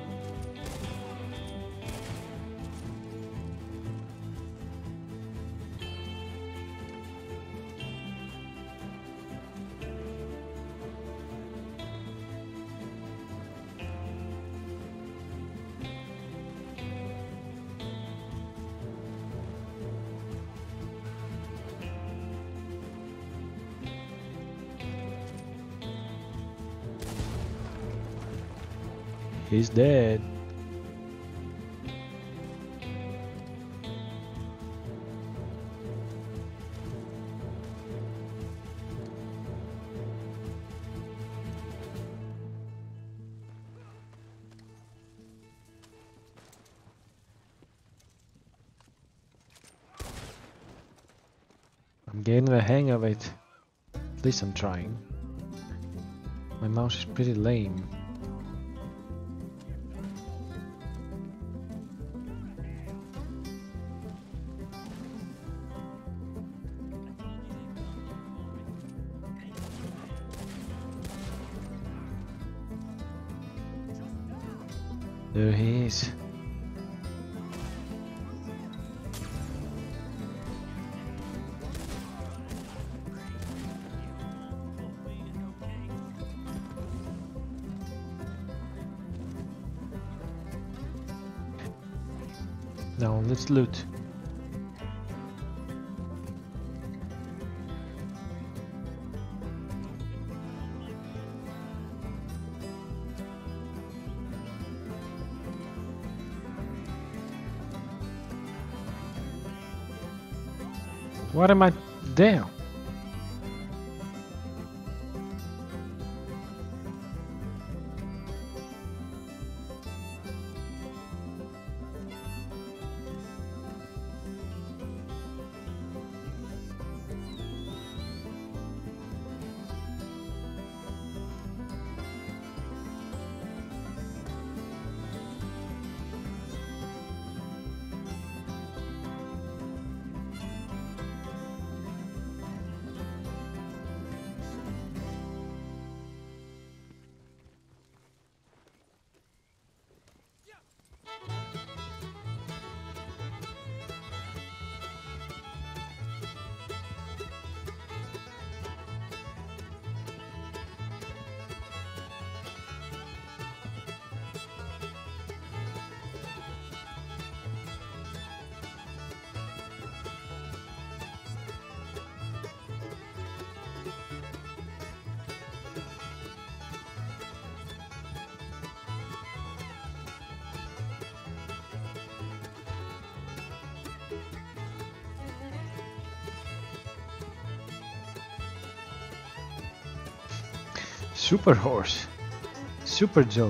He's dead. I'm getting the hang of it. At least I'm trying. My mouse is pretty lame. There he is. Now let's loot. What am I there? Super Horse. Super Joe.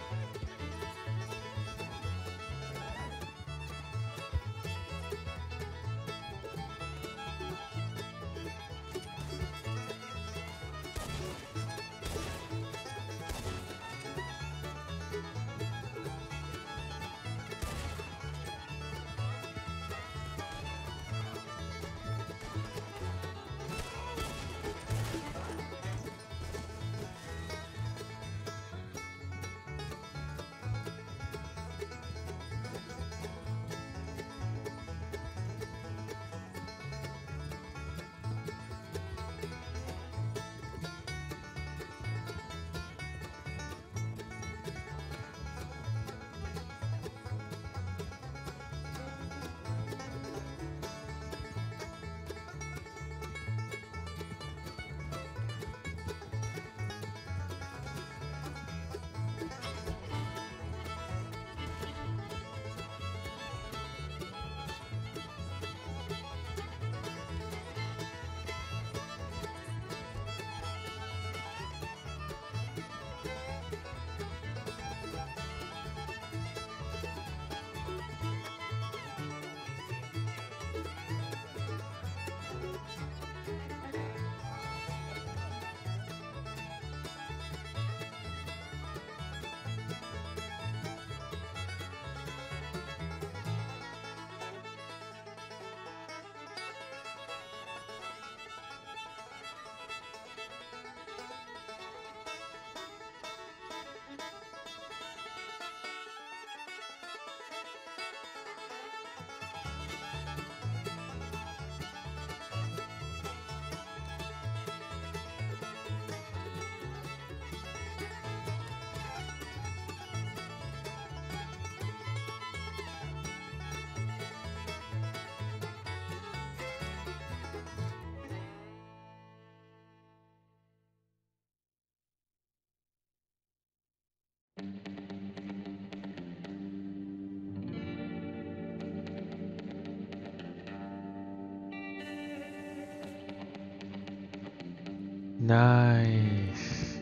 Nice.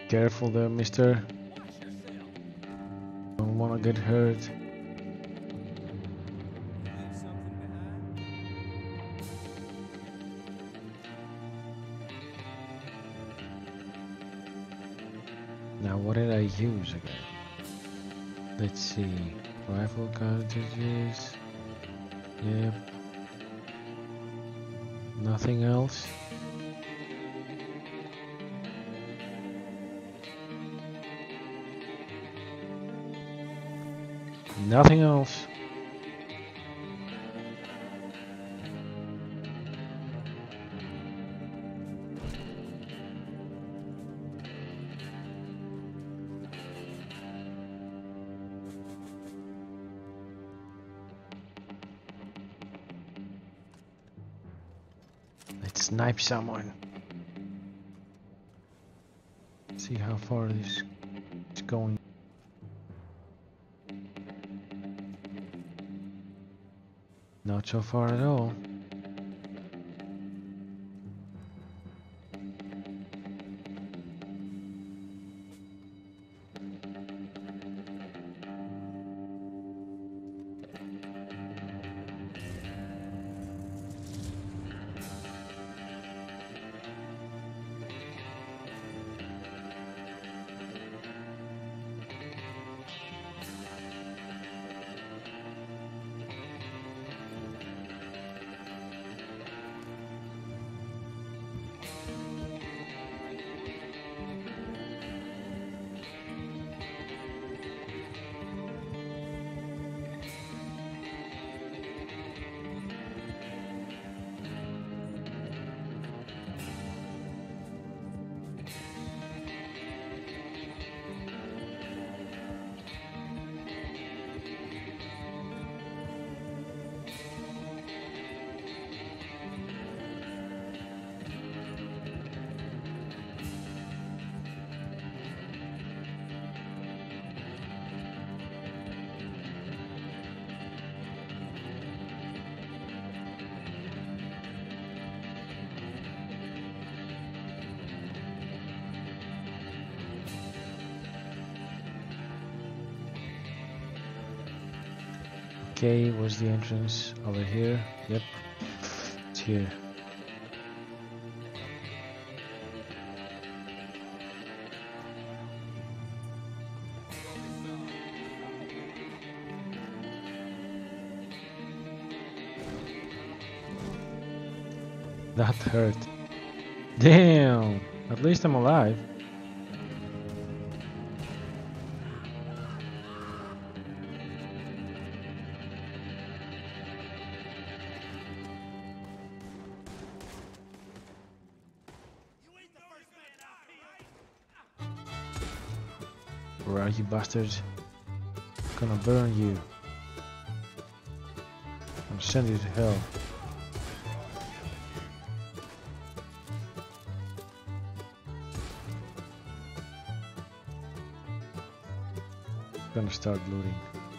Careful there, mister. Don't wanna get hurt. Leave something behind? Now, what did I use again? Let's see. Rifle cartridges. Yep. Nothing else. Nothing else. Let's snipe someone. See how far this is going. Not so far at all. Okay, was the entrance over here? Yep, it's here. That hurt. Damn! At least I'm alive. Where are you bastards? Gonna burn you. I'm sending you to hell. Gonna start looting.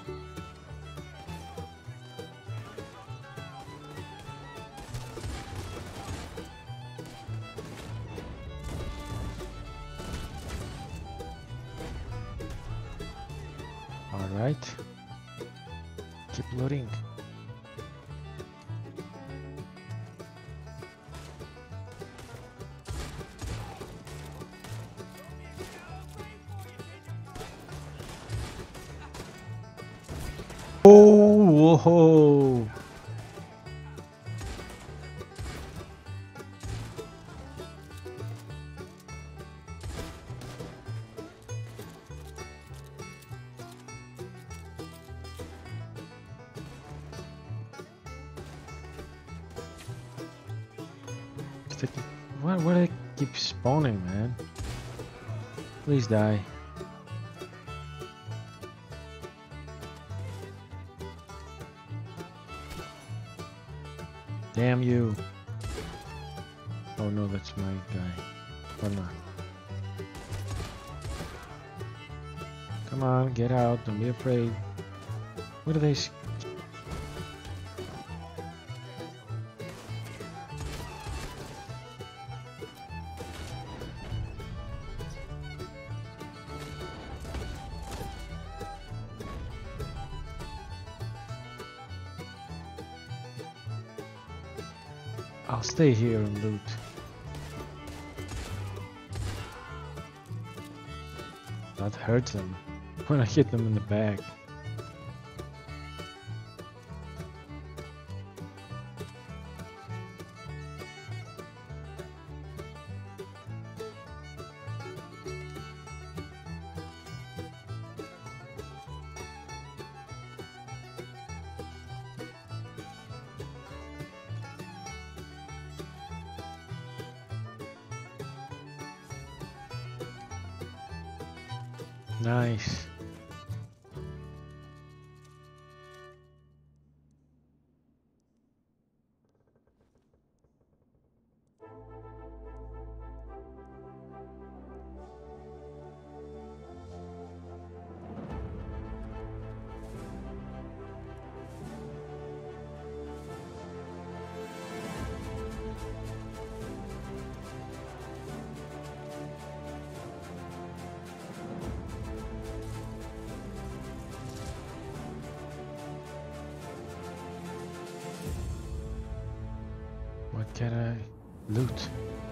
Alright. Keep looting. Oh, whoa. Why, why do they keep spawning, man? Please die. Damn you. Oh no, that's my guy. Or not. Come on, get out. Don't be afraid. What are they? s- I'll stay here and loot. That hurts them when I hit them in the back. Nice. What can I loot?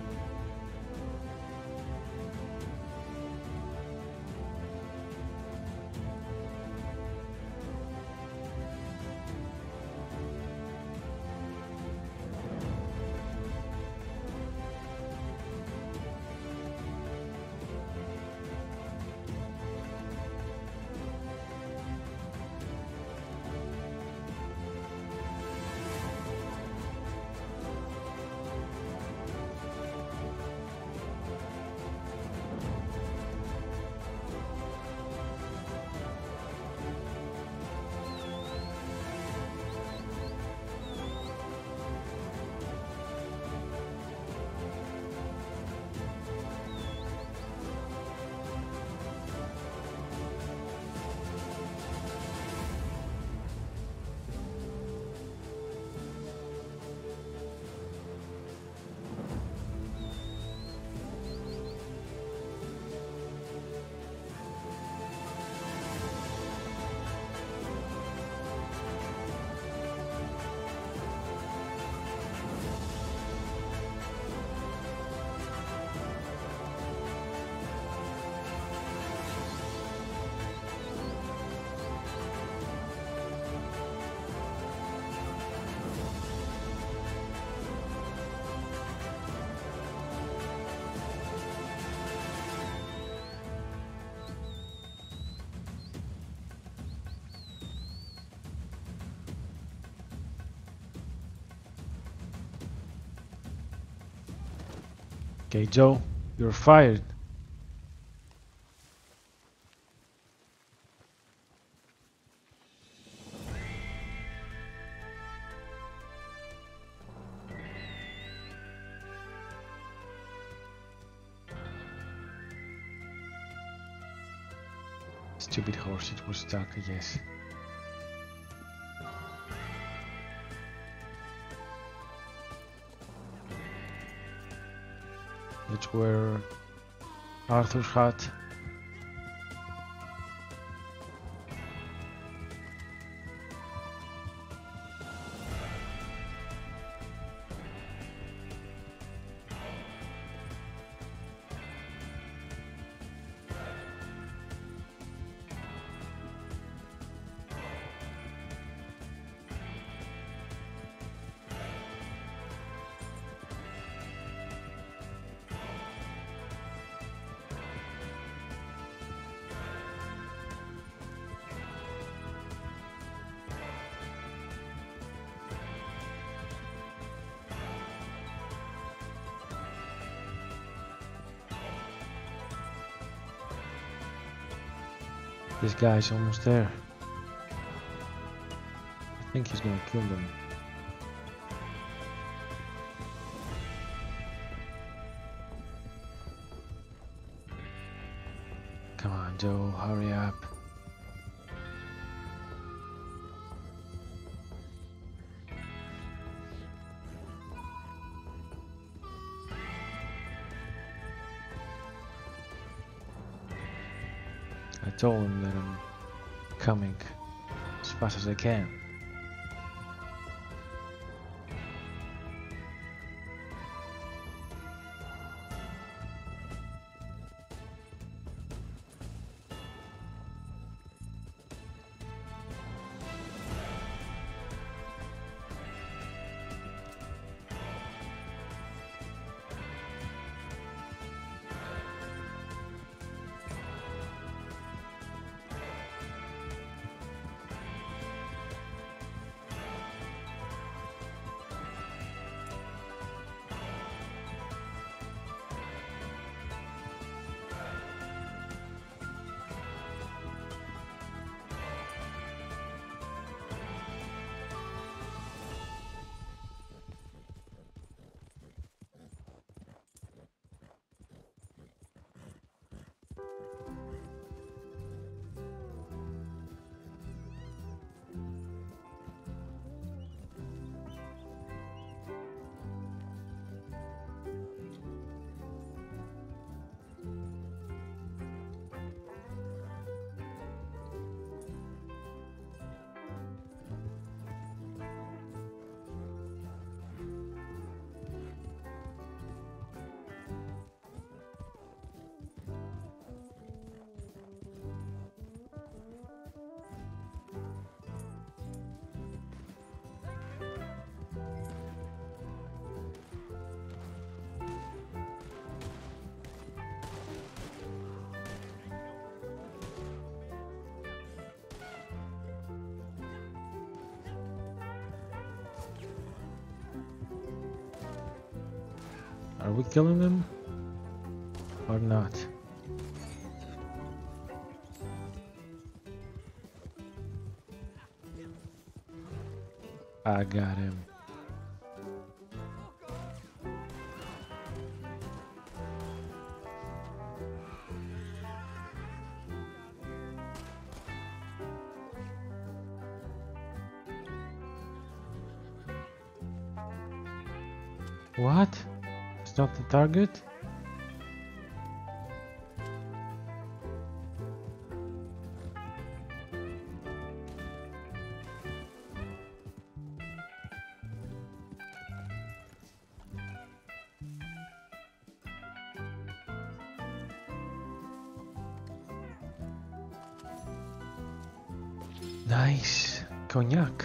Okay, Joe, you're fired. Stupid horse, it was stuck, I guess. Let's wear Arthur's hat. This guy's almost there. I think he's gonna kill them. Come on, Joe, hurry up. I told him that I'm coming as fast as I can. Are we killing them? Or not? I got him. What? It's not the target? Nice. Cognac.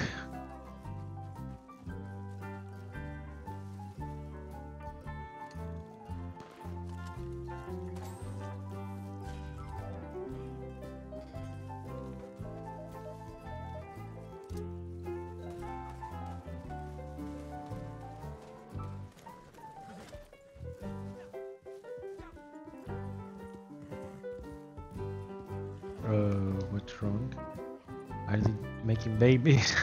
Uh, what's wrong? Are they making babies?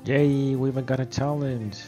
Yay, we even got a challenge.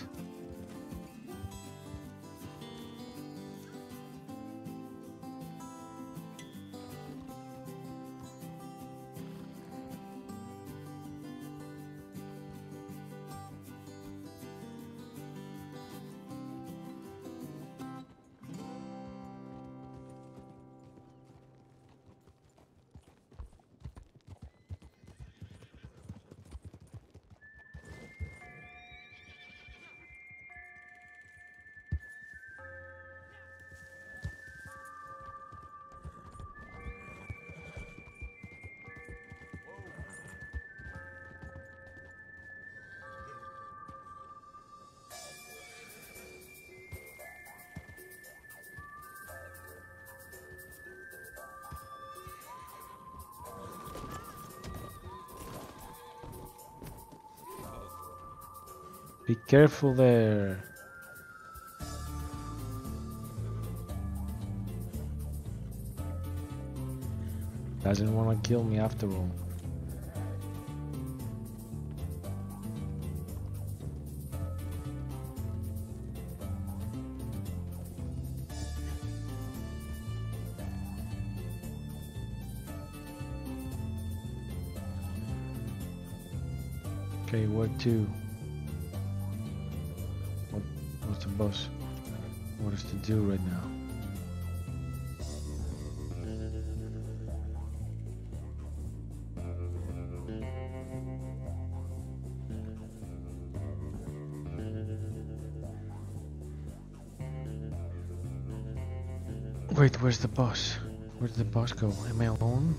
Be careful there. Doesn't want to kill me after all. Okay, where to? What, what's the boss? What is to do right now? Wait, where's the boss? Where did the boss go? Am I alone?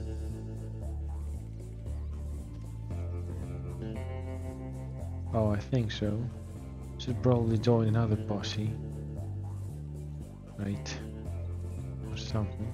Oh, I think so. Should probably join another posse. Right. Or something.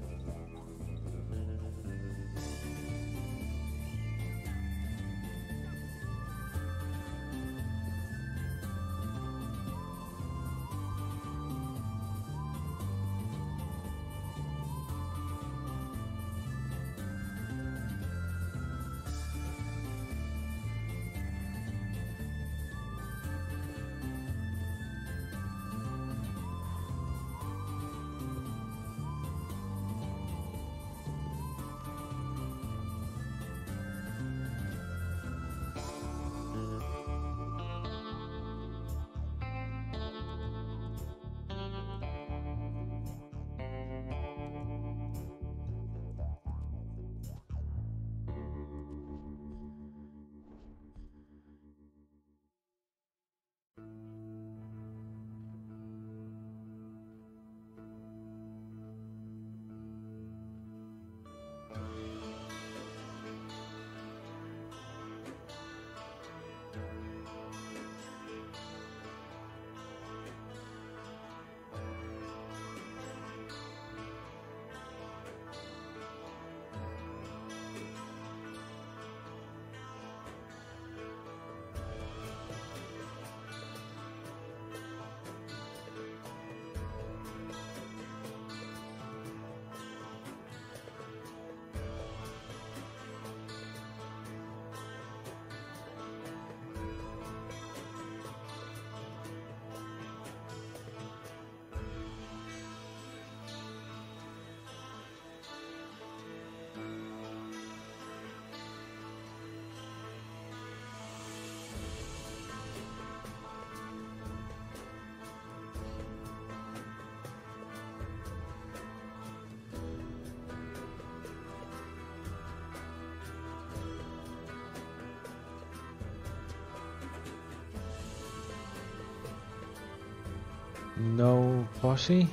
No posse?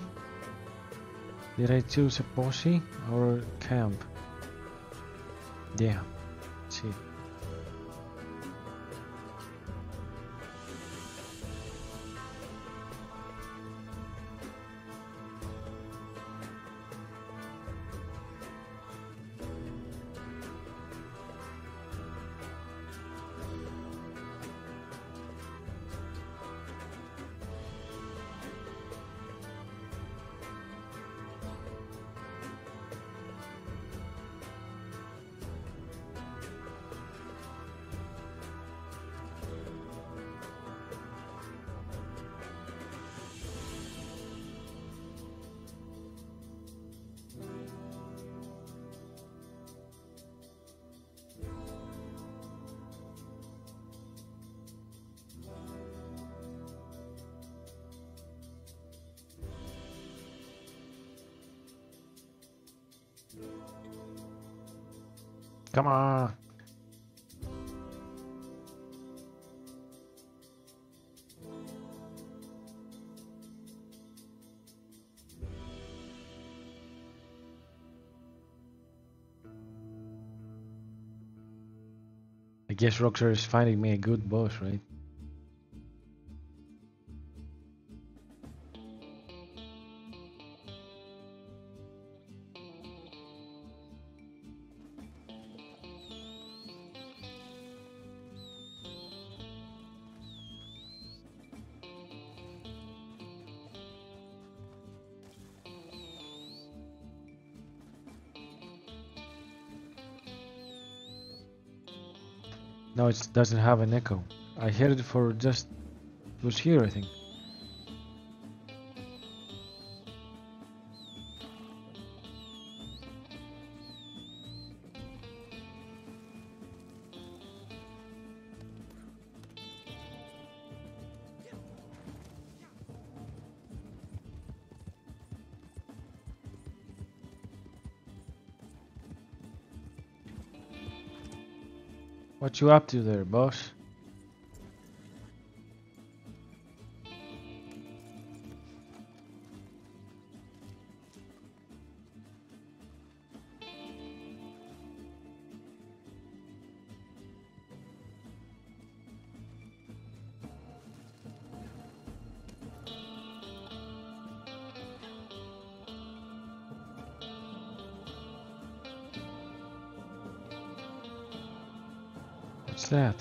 Did I choose a posse or camp? Damn. Shit. Come on. I guess Rockstar is finding me a good boss, right? No, it doesn't have an echo. I heard it for just... It was here, I think. What you up to there, boss? What's that?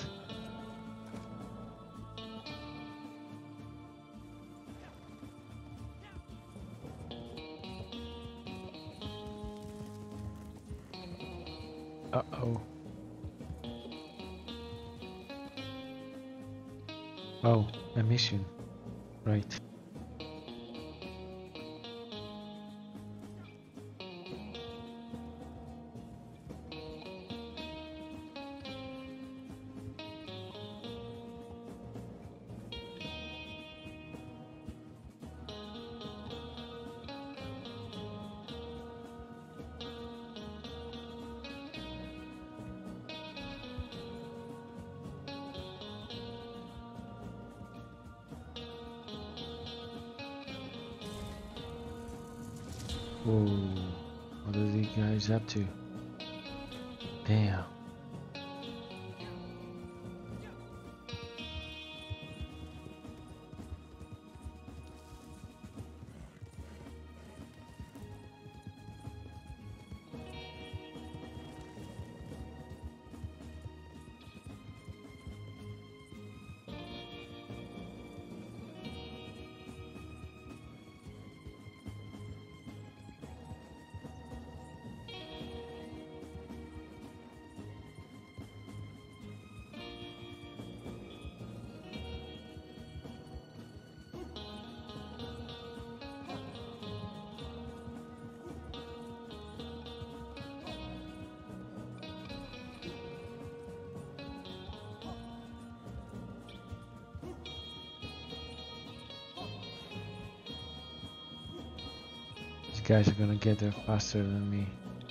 Uh-oh. Oh, a mission. Right. Whoa. What are these guys up to? Damn. These guys are gonna get there faster than me.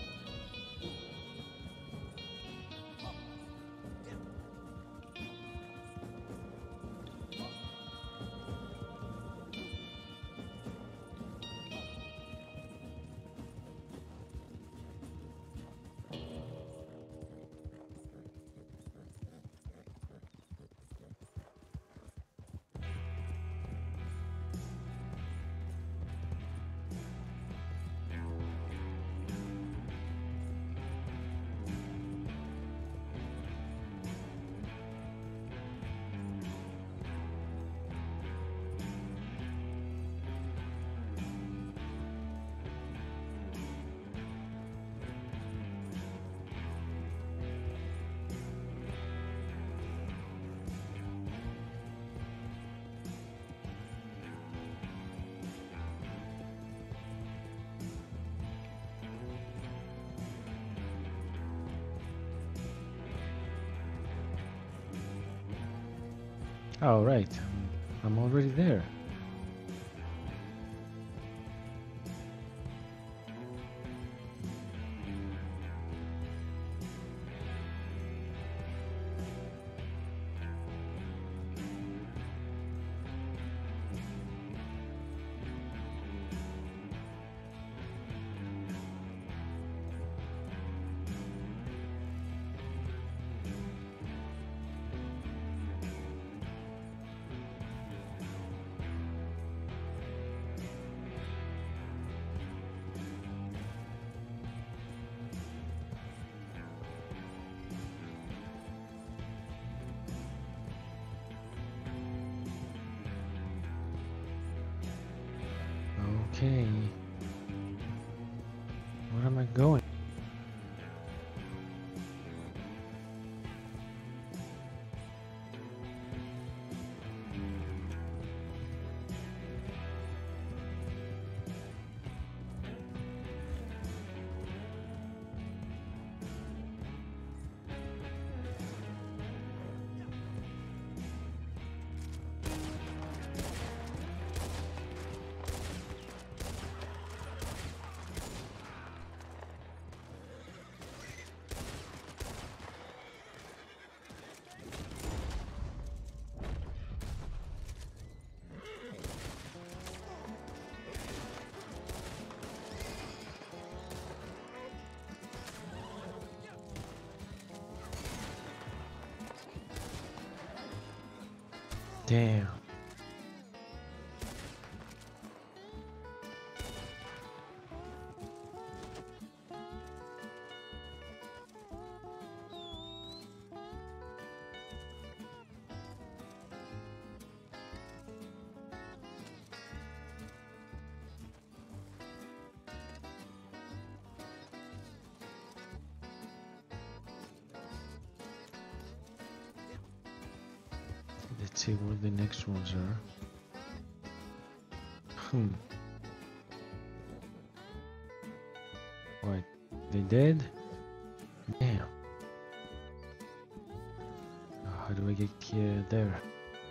Oh, right. I'm already there. Okay. Where am I going? Damn. Let's see what the next ones are. Hmm. What? They dead? Damn. How do I get uh, there?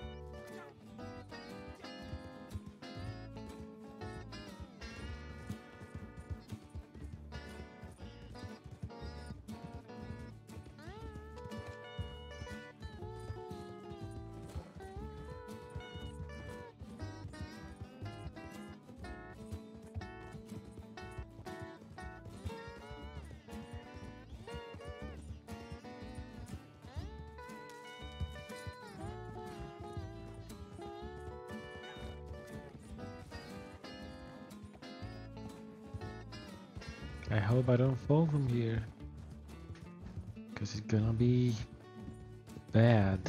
I hope I don't fall from here, because it's gonna be bad.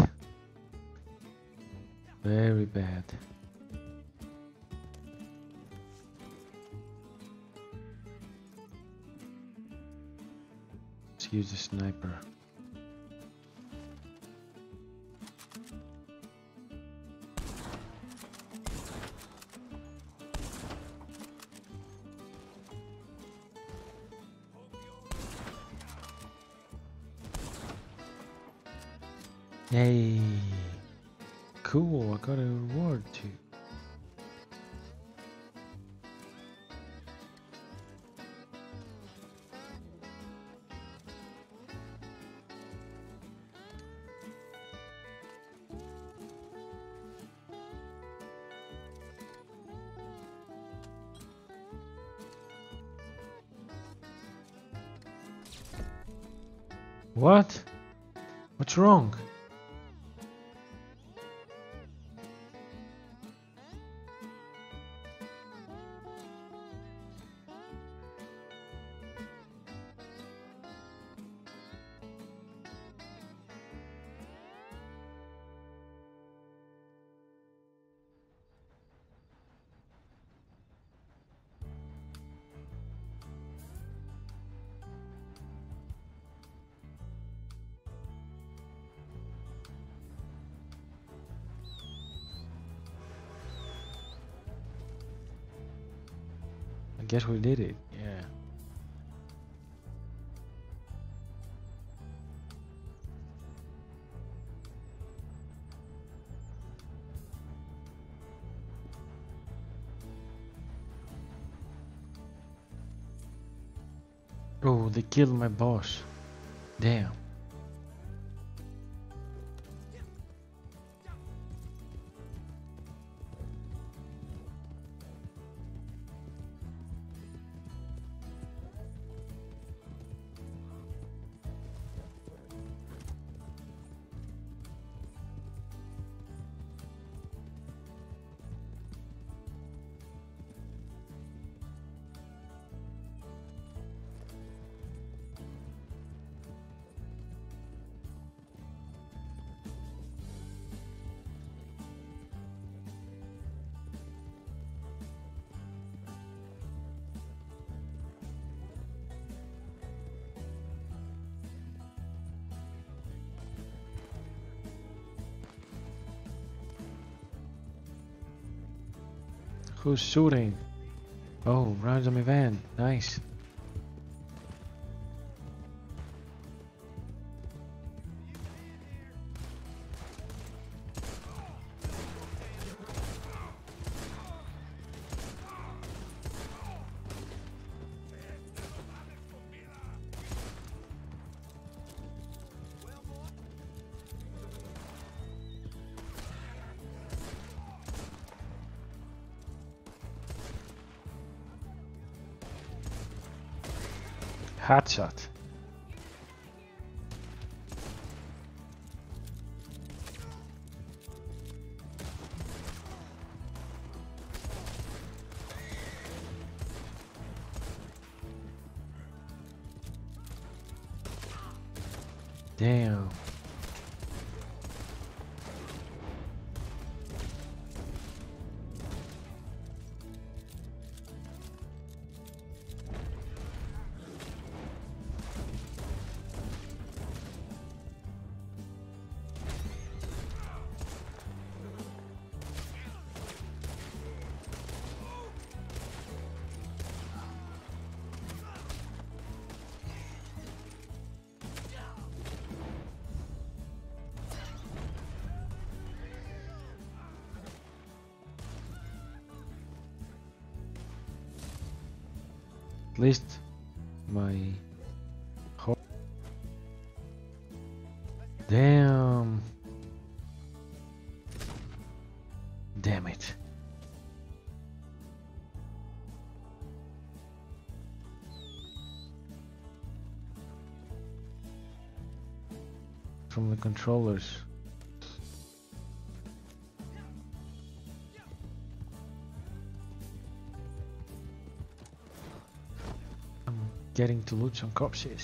Very bad. Let's use the sniper. Hey, cool, I got a reward too. What? What's wrong? I guess we did it, yeah. Oh, they killed my boss. Damn. Who's shooting? Oh, random event. Nice. Headshot. Damn. At least my ho- damn. Damn it. From the controllers. I'm getting to loot some corpses.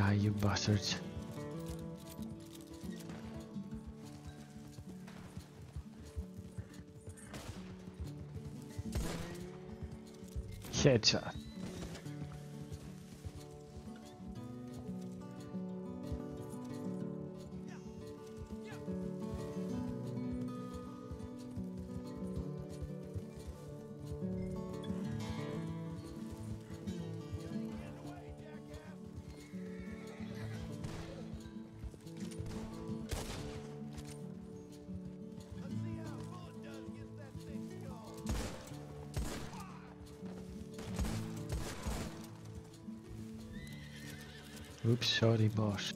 Die, you bastards. Headshot. Oops, sorry, boss.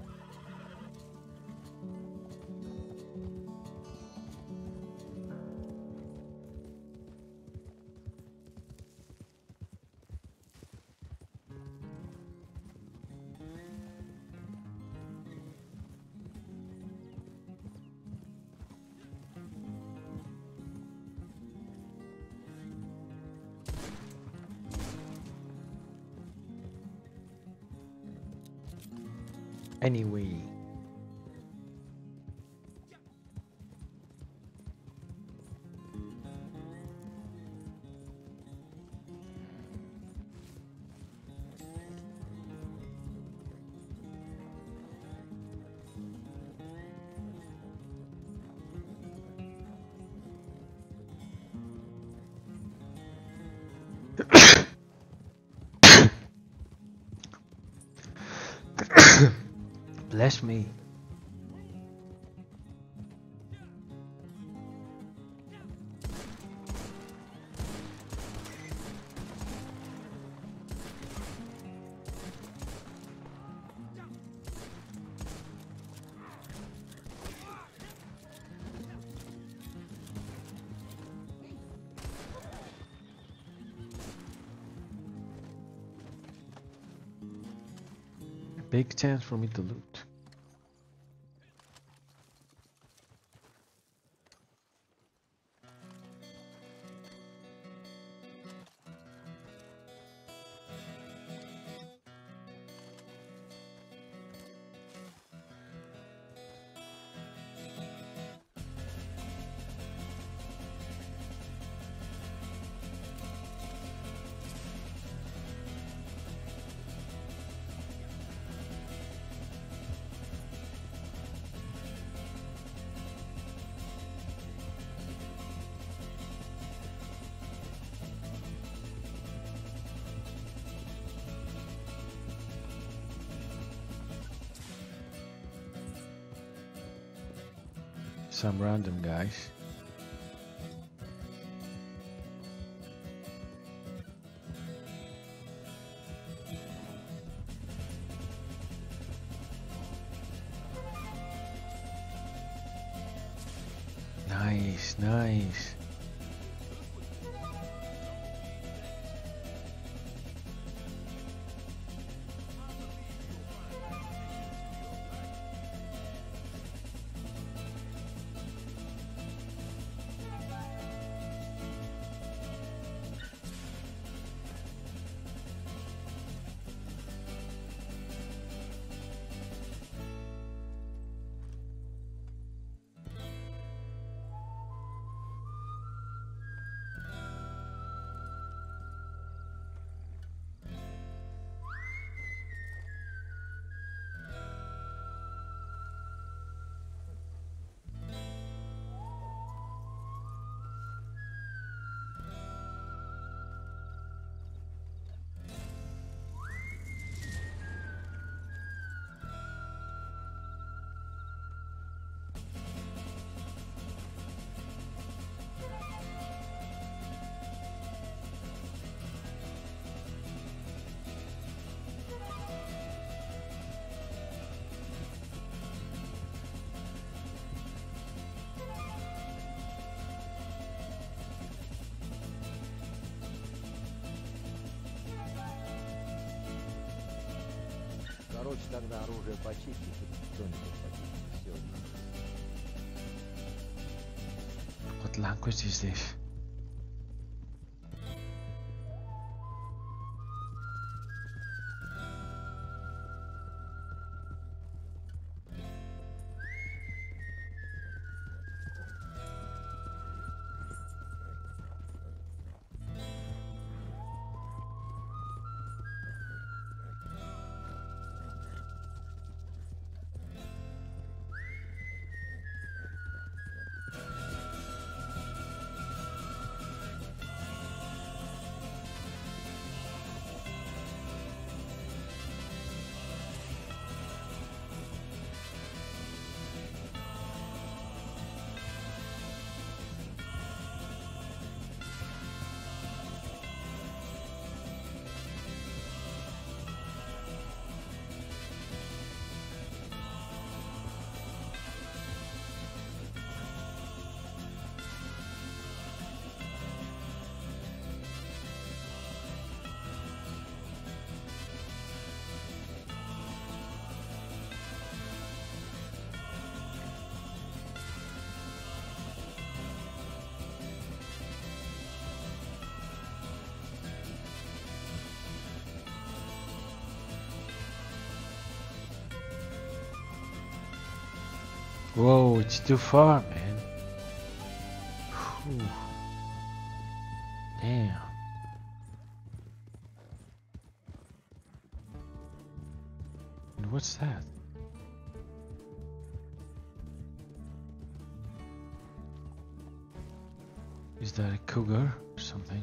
Anyway. Bless me. Big chance for me to loot. Some random guys. Nice, nice. Короче, тогда оружие почистить, что-нибудь почистить. Все. What language is this? Whoa, it's too far, man. Whew. Damn. And what's that? Is that a cougar or something?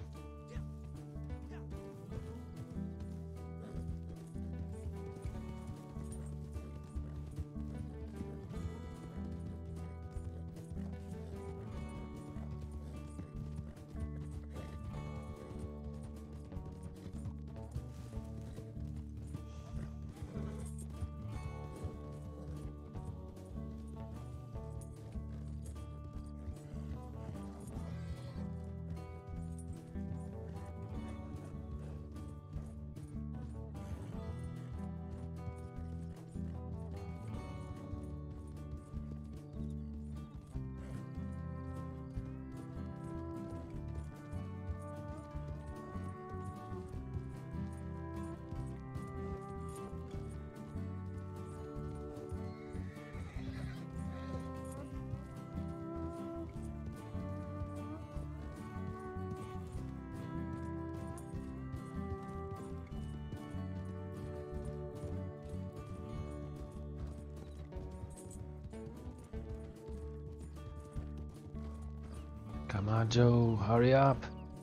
Come on, Joe, hurry up.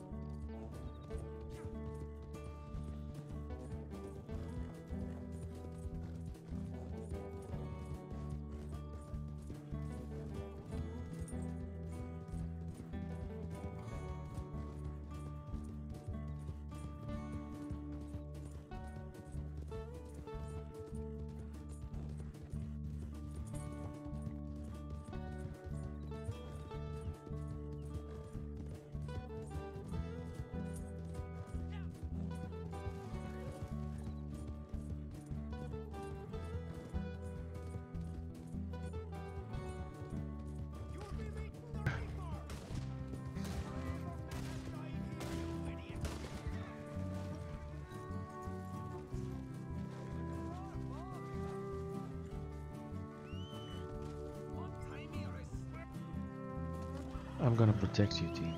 I'm gonna protect you, team.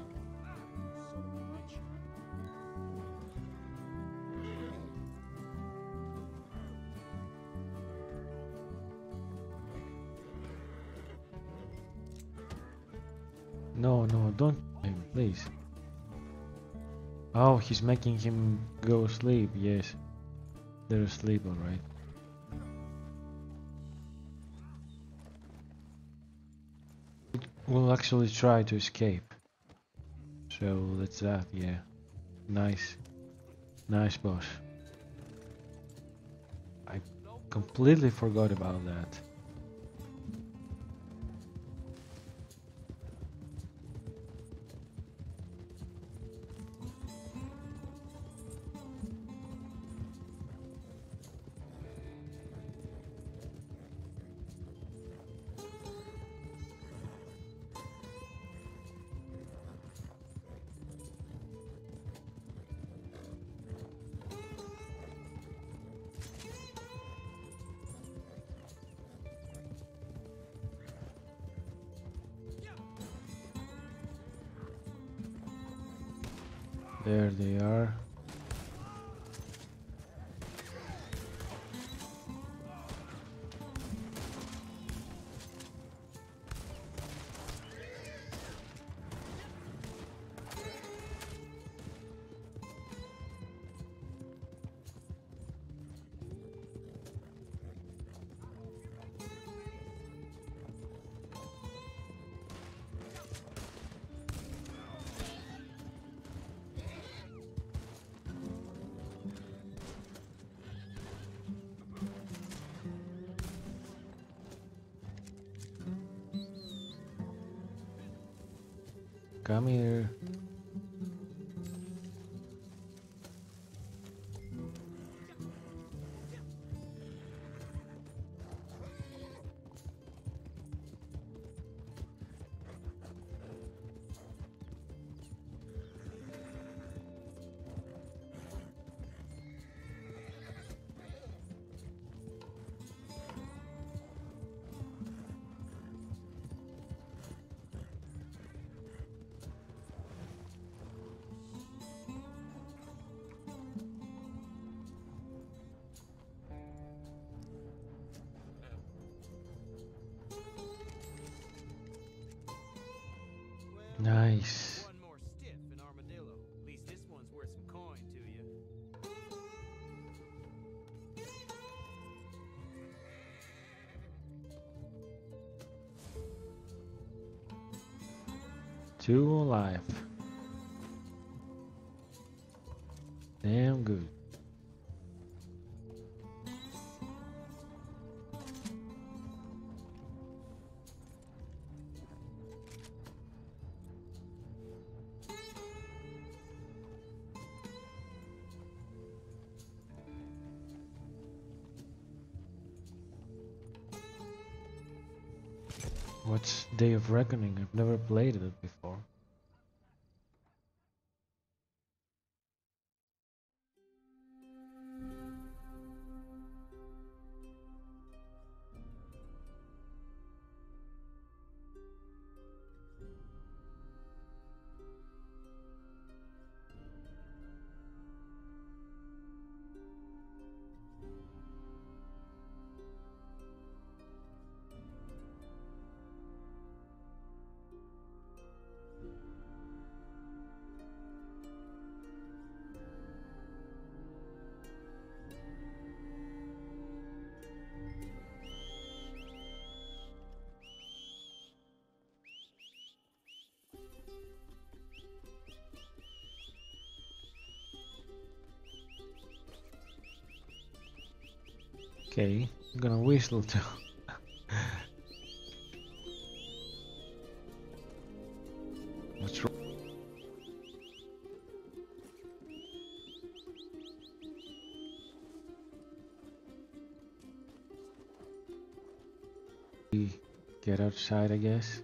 No, no, don't kill him, please. Oh, he's making him go sleep, yes. They're asleep, alright. We'll actually try to escape. So that's that, yeah. Nice. Nice, boss. I completely forgot about that. There they are. Come here. Nice. One more stiff in Armadillo. At least this one's worth some coin to you. Two alive. Damn good. What's Day of Reckoning? I've never played it before. Okay, I'm gonna whistle too. What's wrong? Get outside, I guess.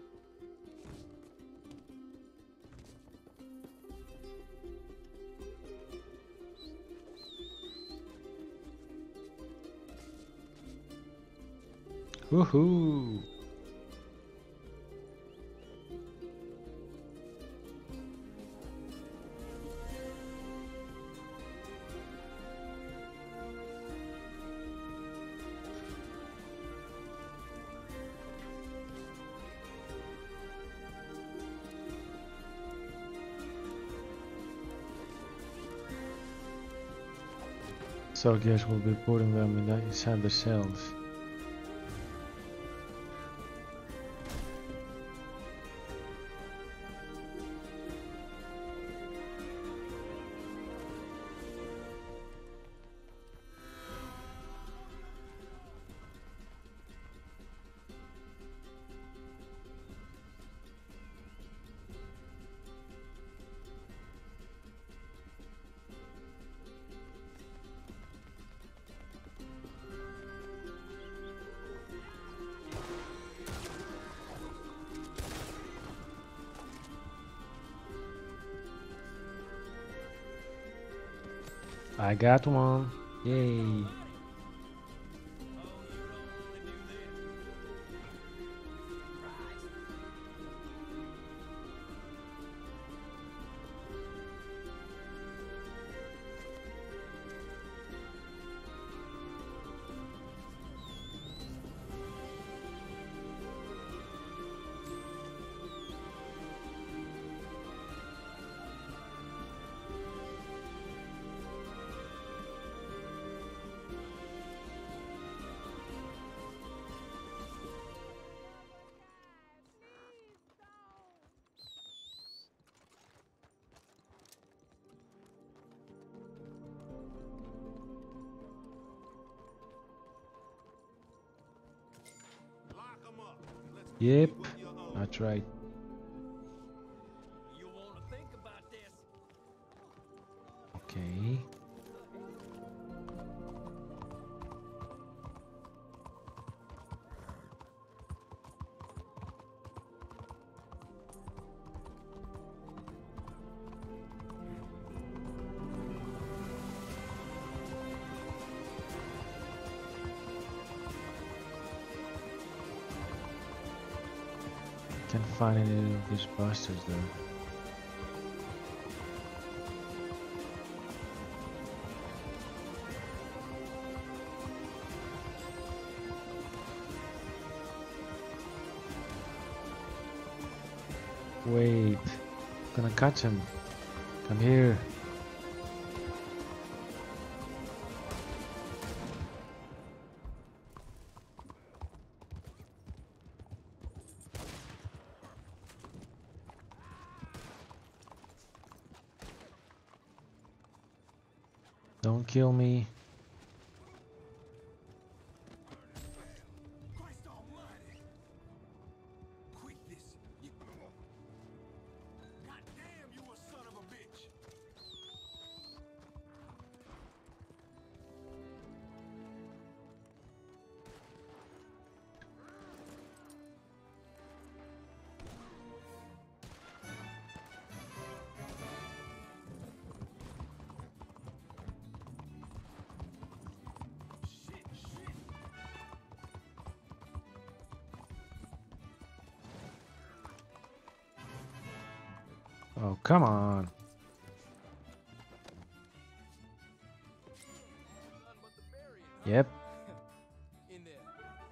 Woohoo! So I guess we'll be putting them in the, inside the cells. I got one. Yay. Lock 'em up. Let's Yep, see what you own. that's right. You want to think about this? Okay. Can't find any of these bastards though. Wait. Gonna catch him. Come here. Don't kill me. Christ almighty! Quit this, you... God damn, you a son of a bitch! Shit, shit! Oh, come on. None but the burying, huh? Yep. In there.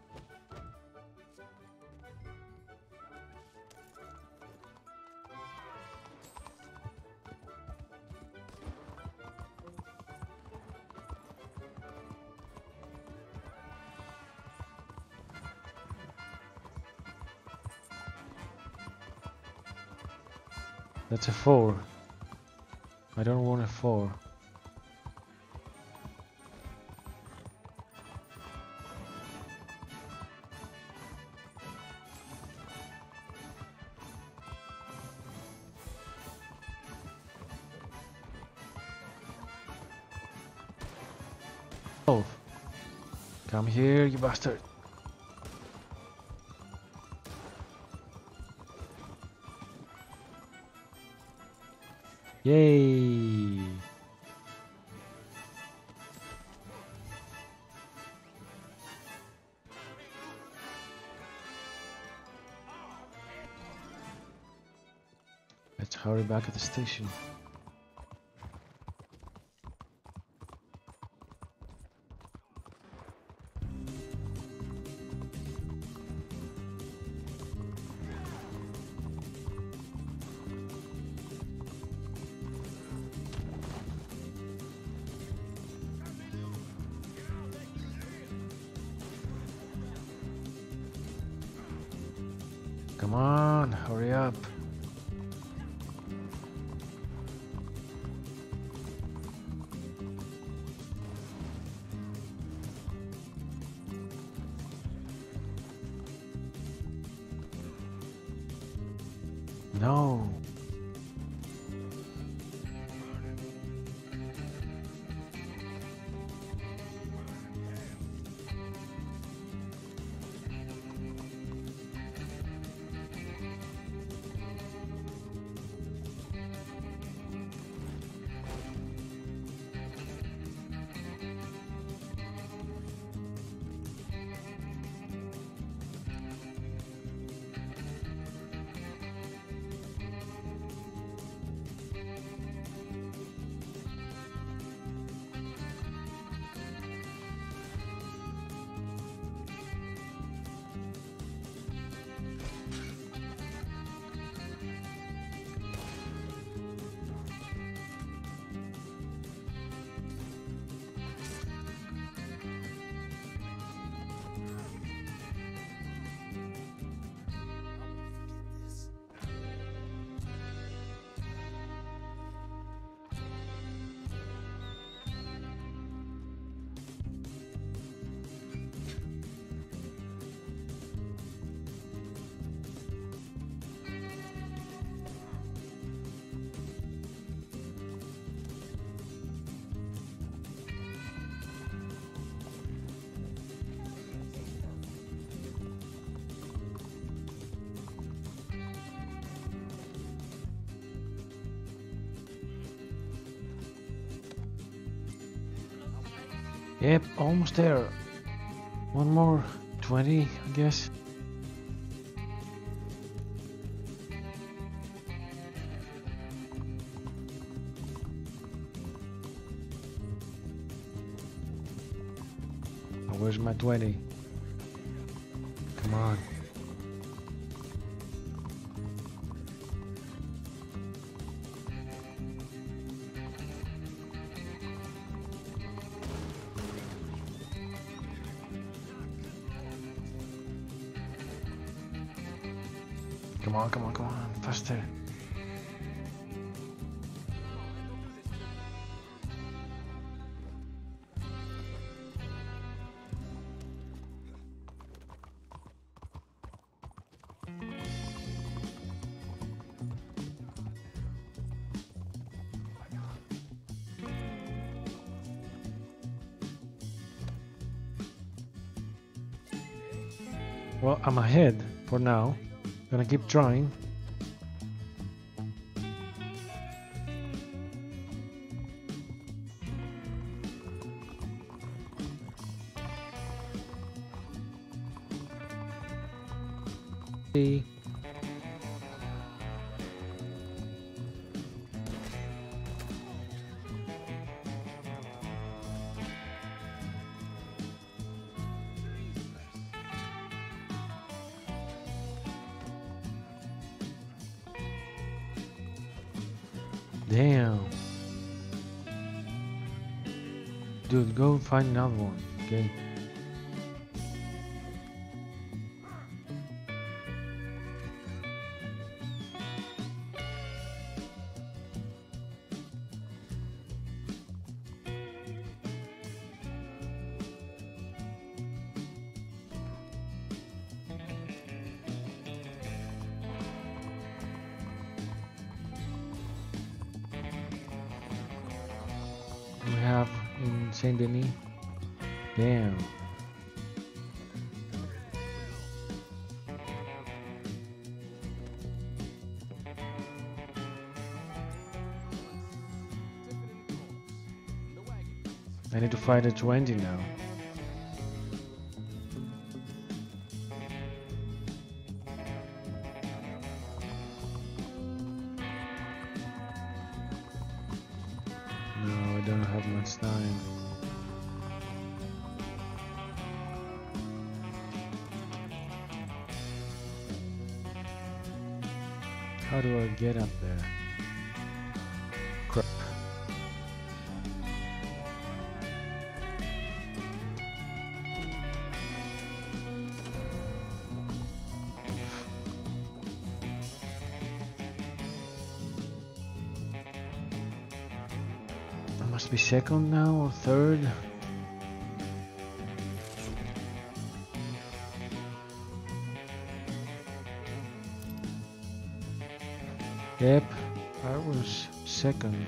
That's a four. I don't want a four. Oh. Come here, you bastard. Yay! Let's hurry back at the station. Come on, hurry up. No. Yep, almost there. One more. twenty, I guess. Oh, where's my twenty? Come on. Come on, come on, come on, faster. Well, I'm ahead for now. Gonna keep trying. See. Damn. Dude, go find another one, okay? We have in Saint Denis. Damn. I need to fight a twenty now. No, I don't have much time. How do I get up there? Crap. I must be second now or third. Yep, I was second.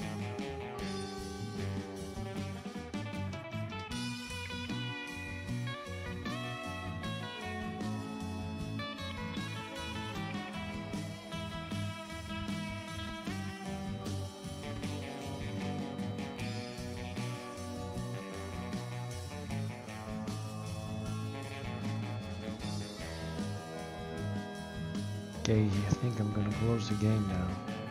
Okay, I think I'm gonna close the game now.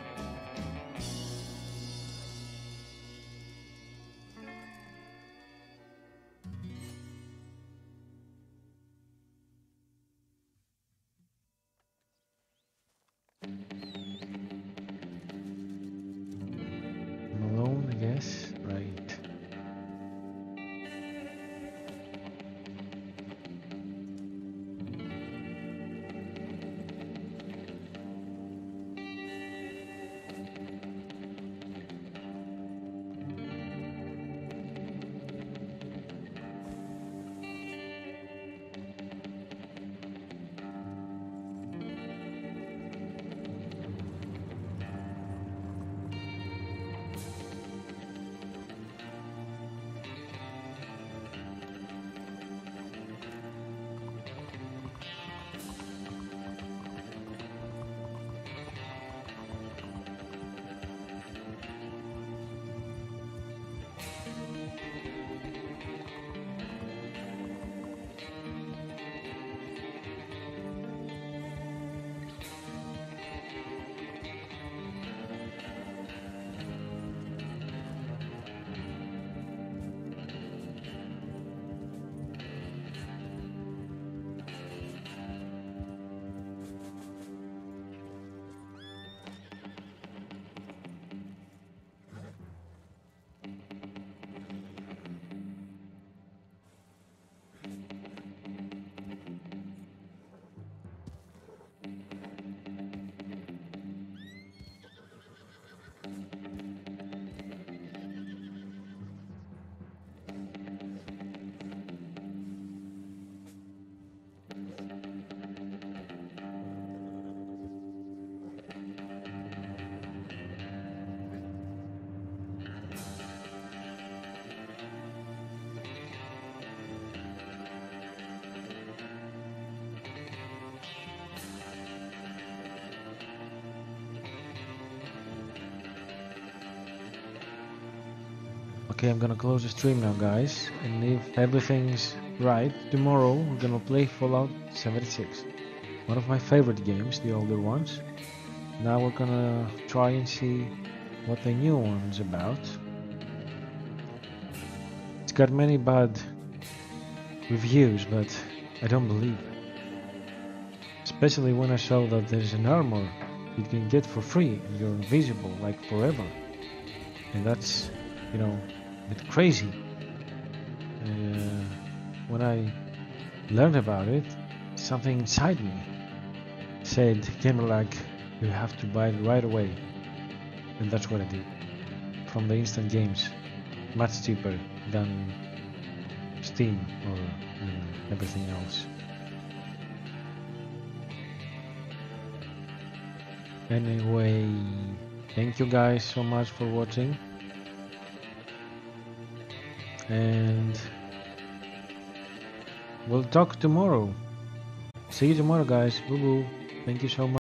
I'm alone, I guess. Right. Okay, I'm gonna close the stream now, guys. And if everything's right, tomorrow we're gonna play Fallout seventy-six. One of my favorite games, the older ones. Now we're gonna try and see what the new one's about. It's got many bad reviews, but I don't believe it. Especially when I saw that there's an armor you can get for free and you're invisible like forever. And that's, you know, a bit crazy. Uh, when I learned about it, something inside me said, gamer like, you have to buy it right away. And that's what I did. From the instant games. Much cheaper than Steam or uh, everything else. Anyway, thank you guys so much for watching. And we'll talk tomorrow. See you tomorrow, guys. Boo boo. Thank you so much.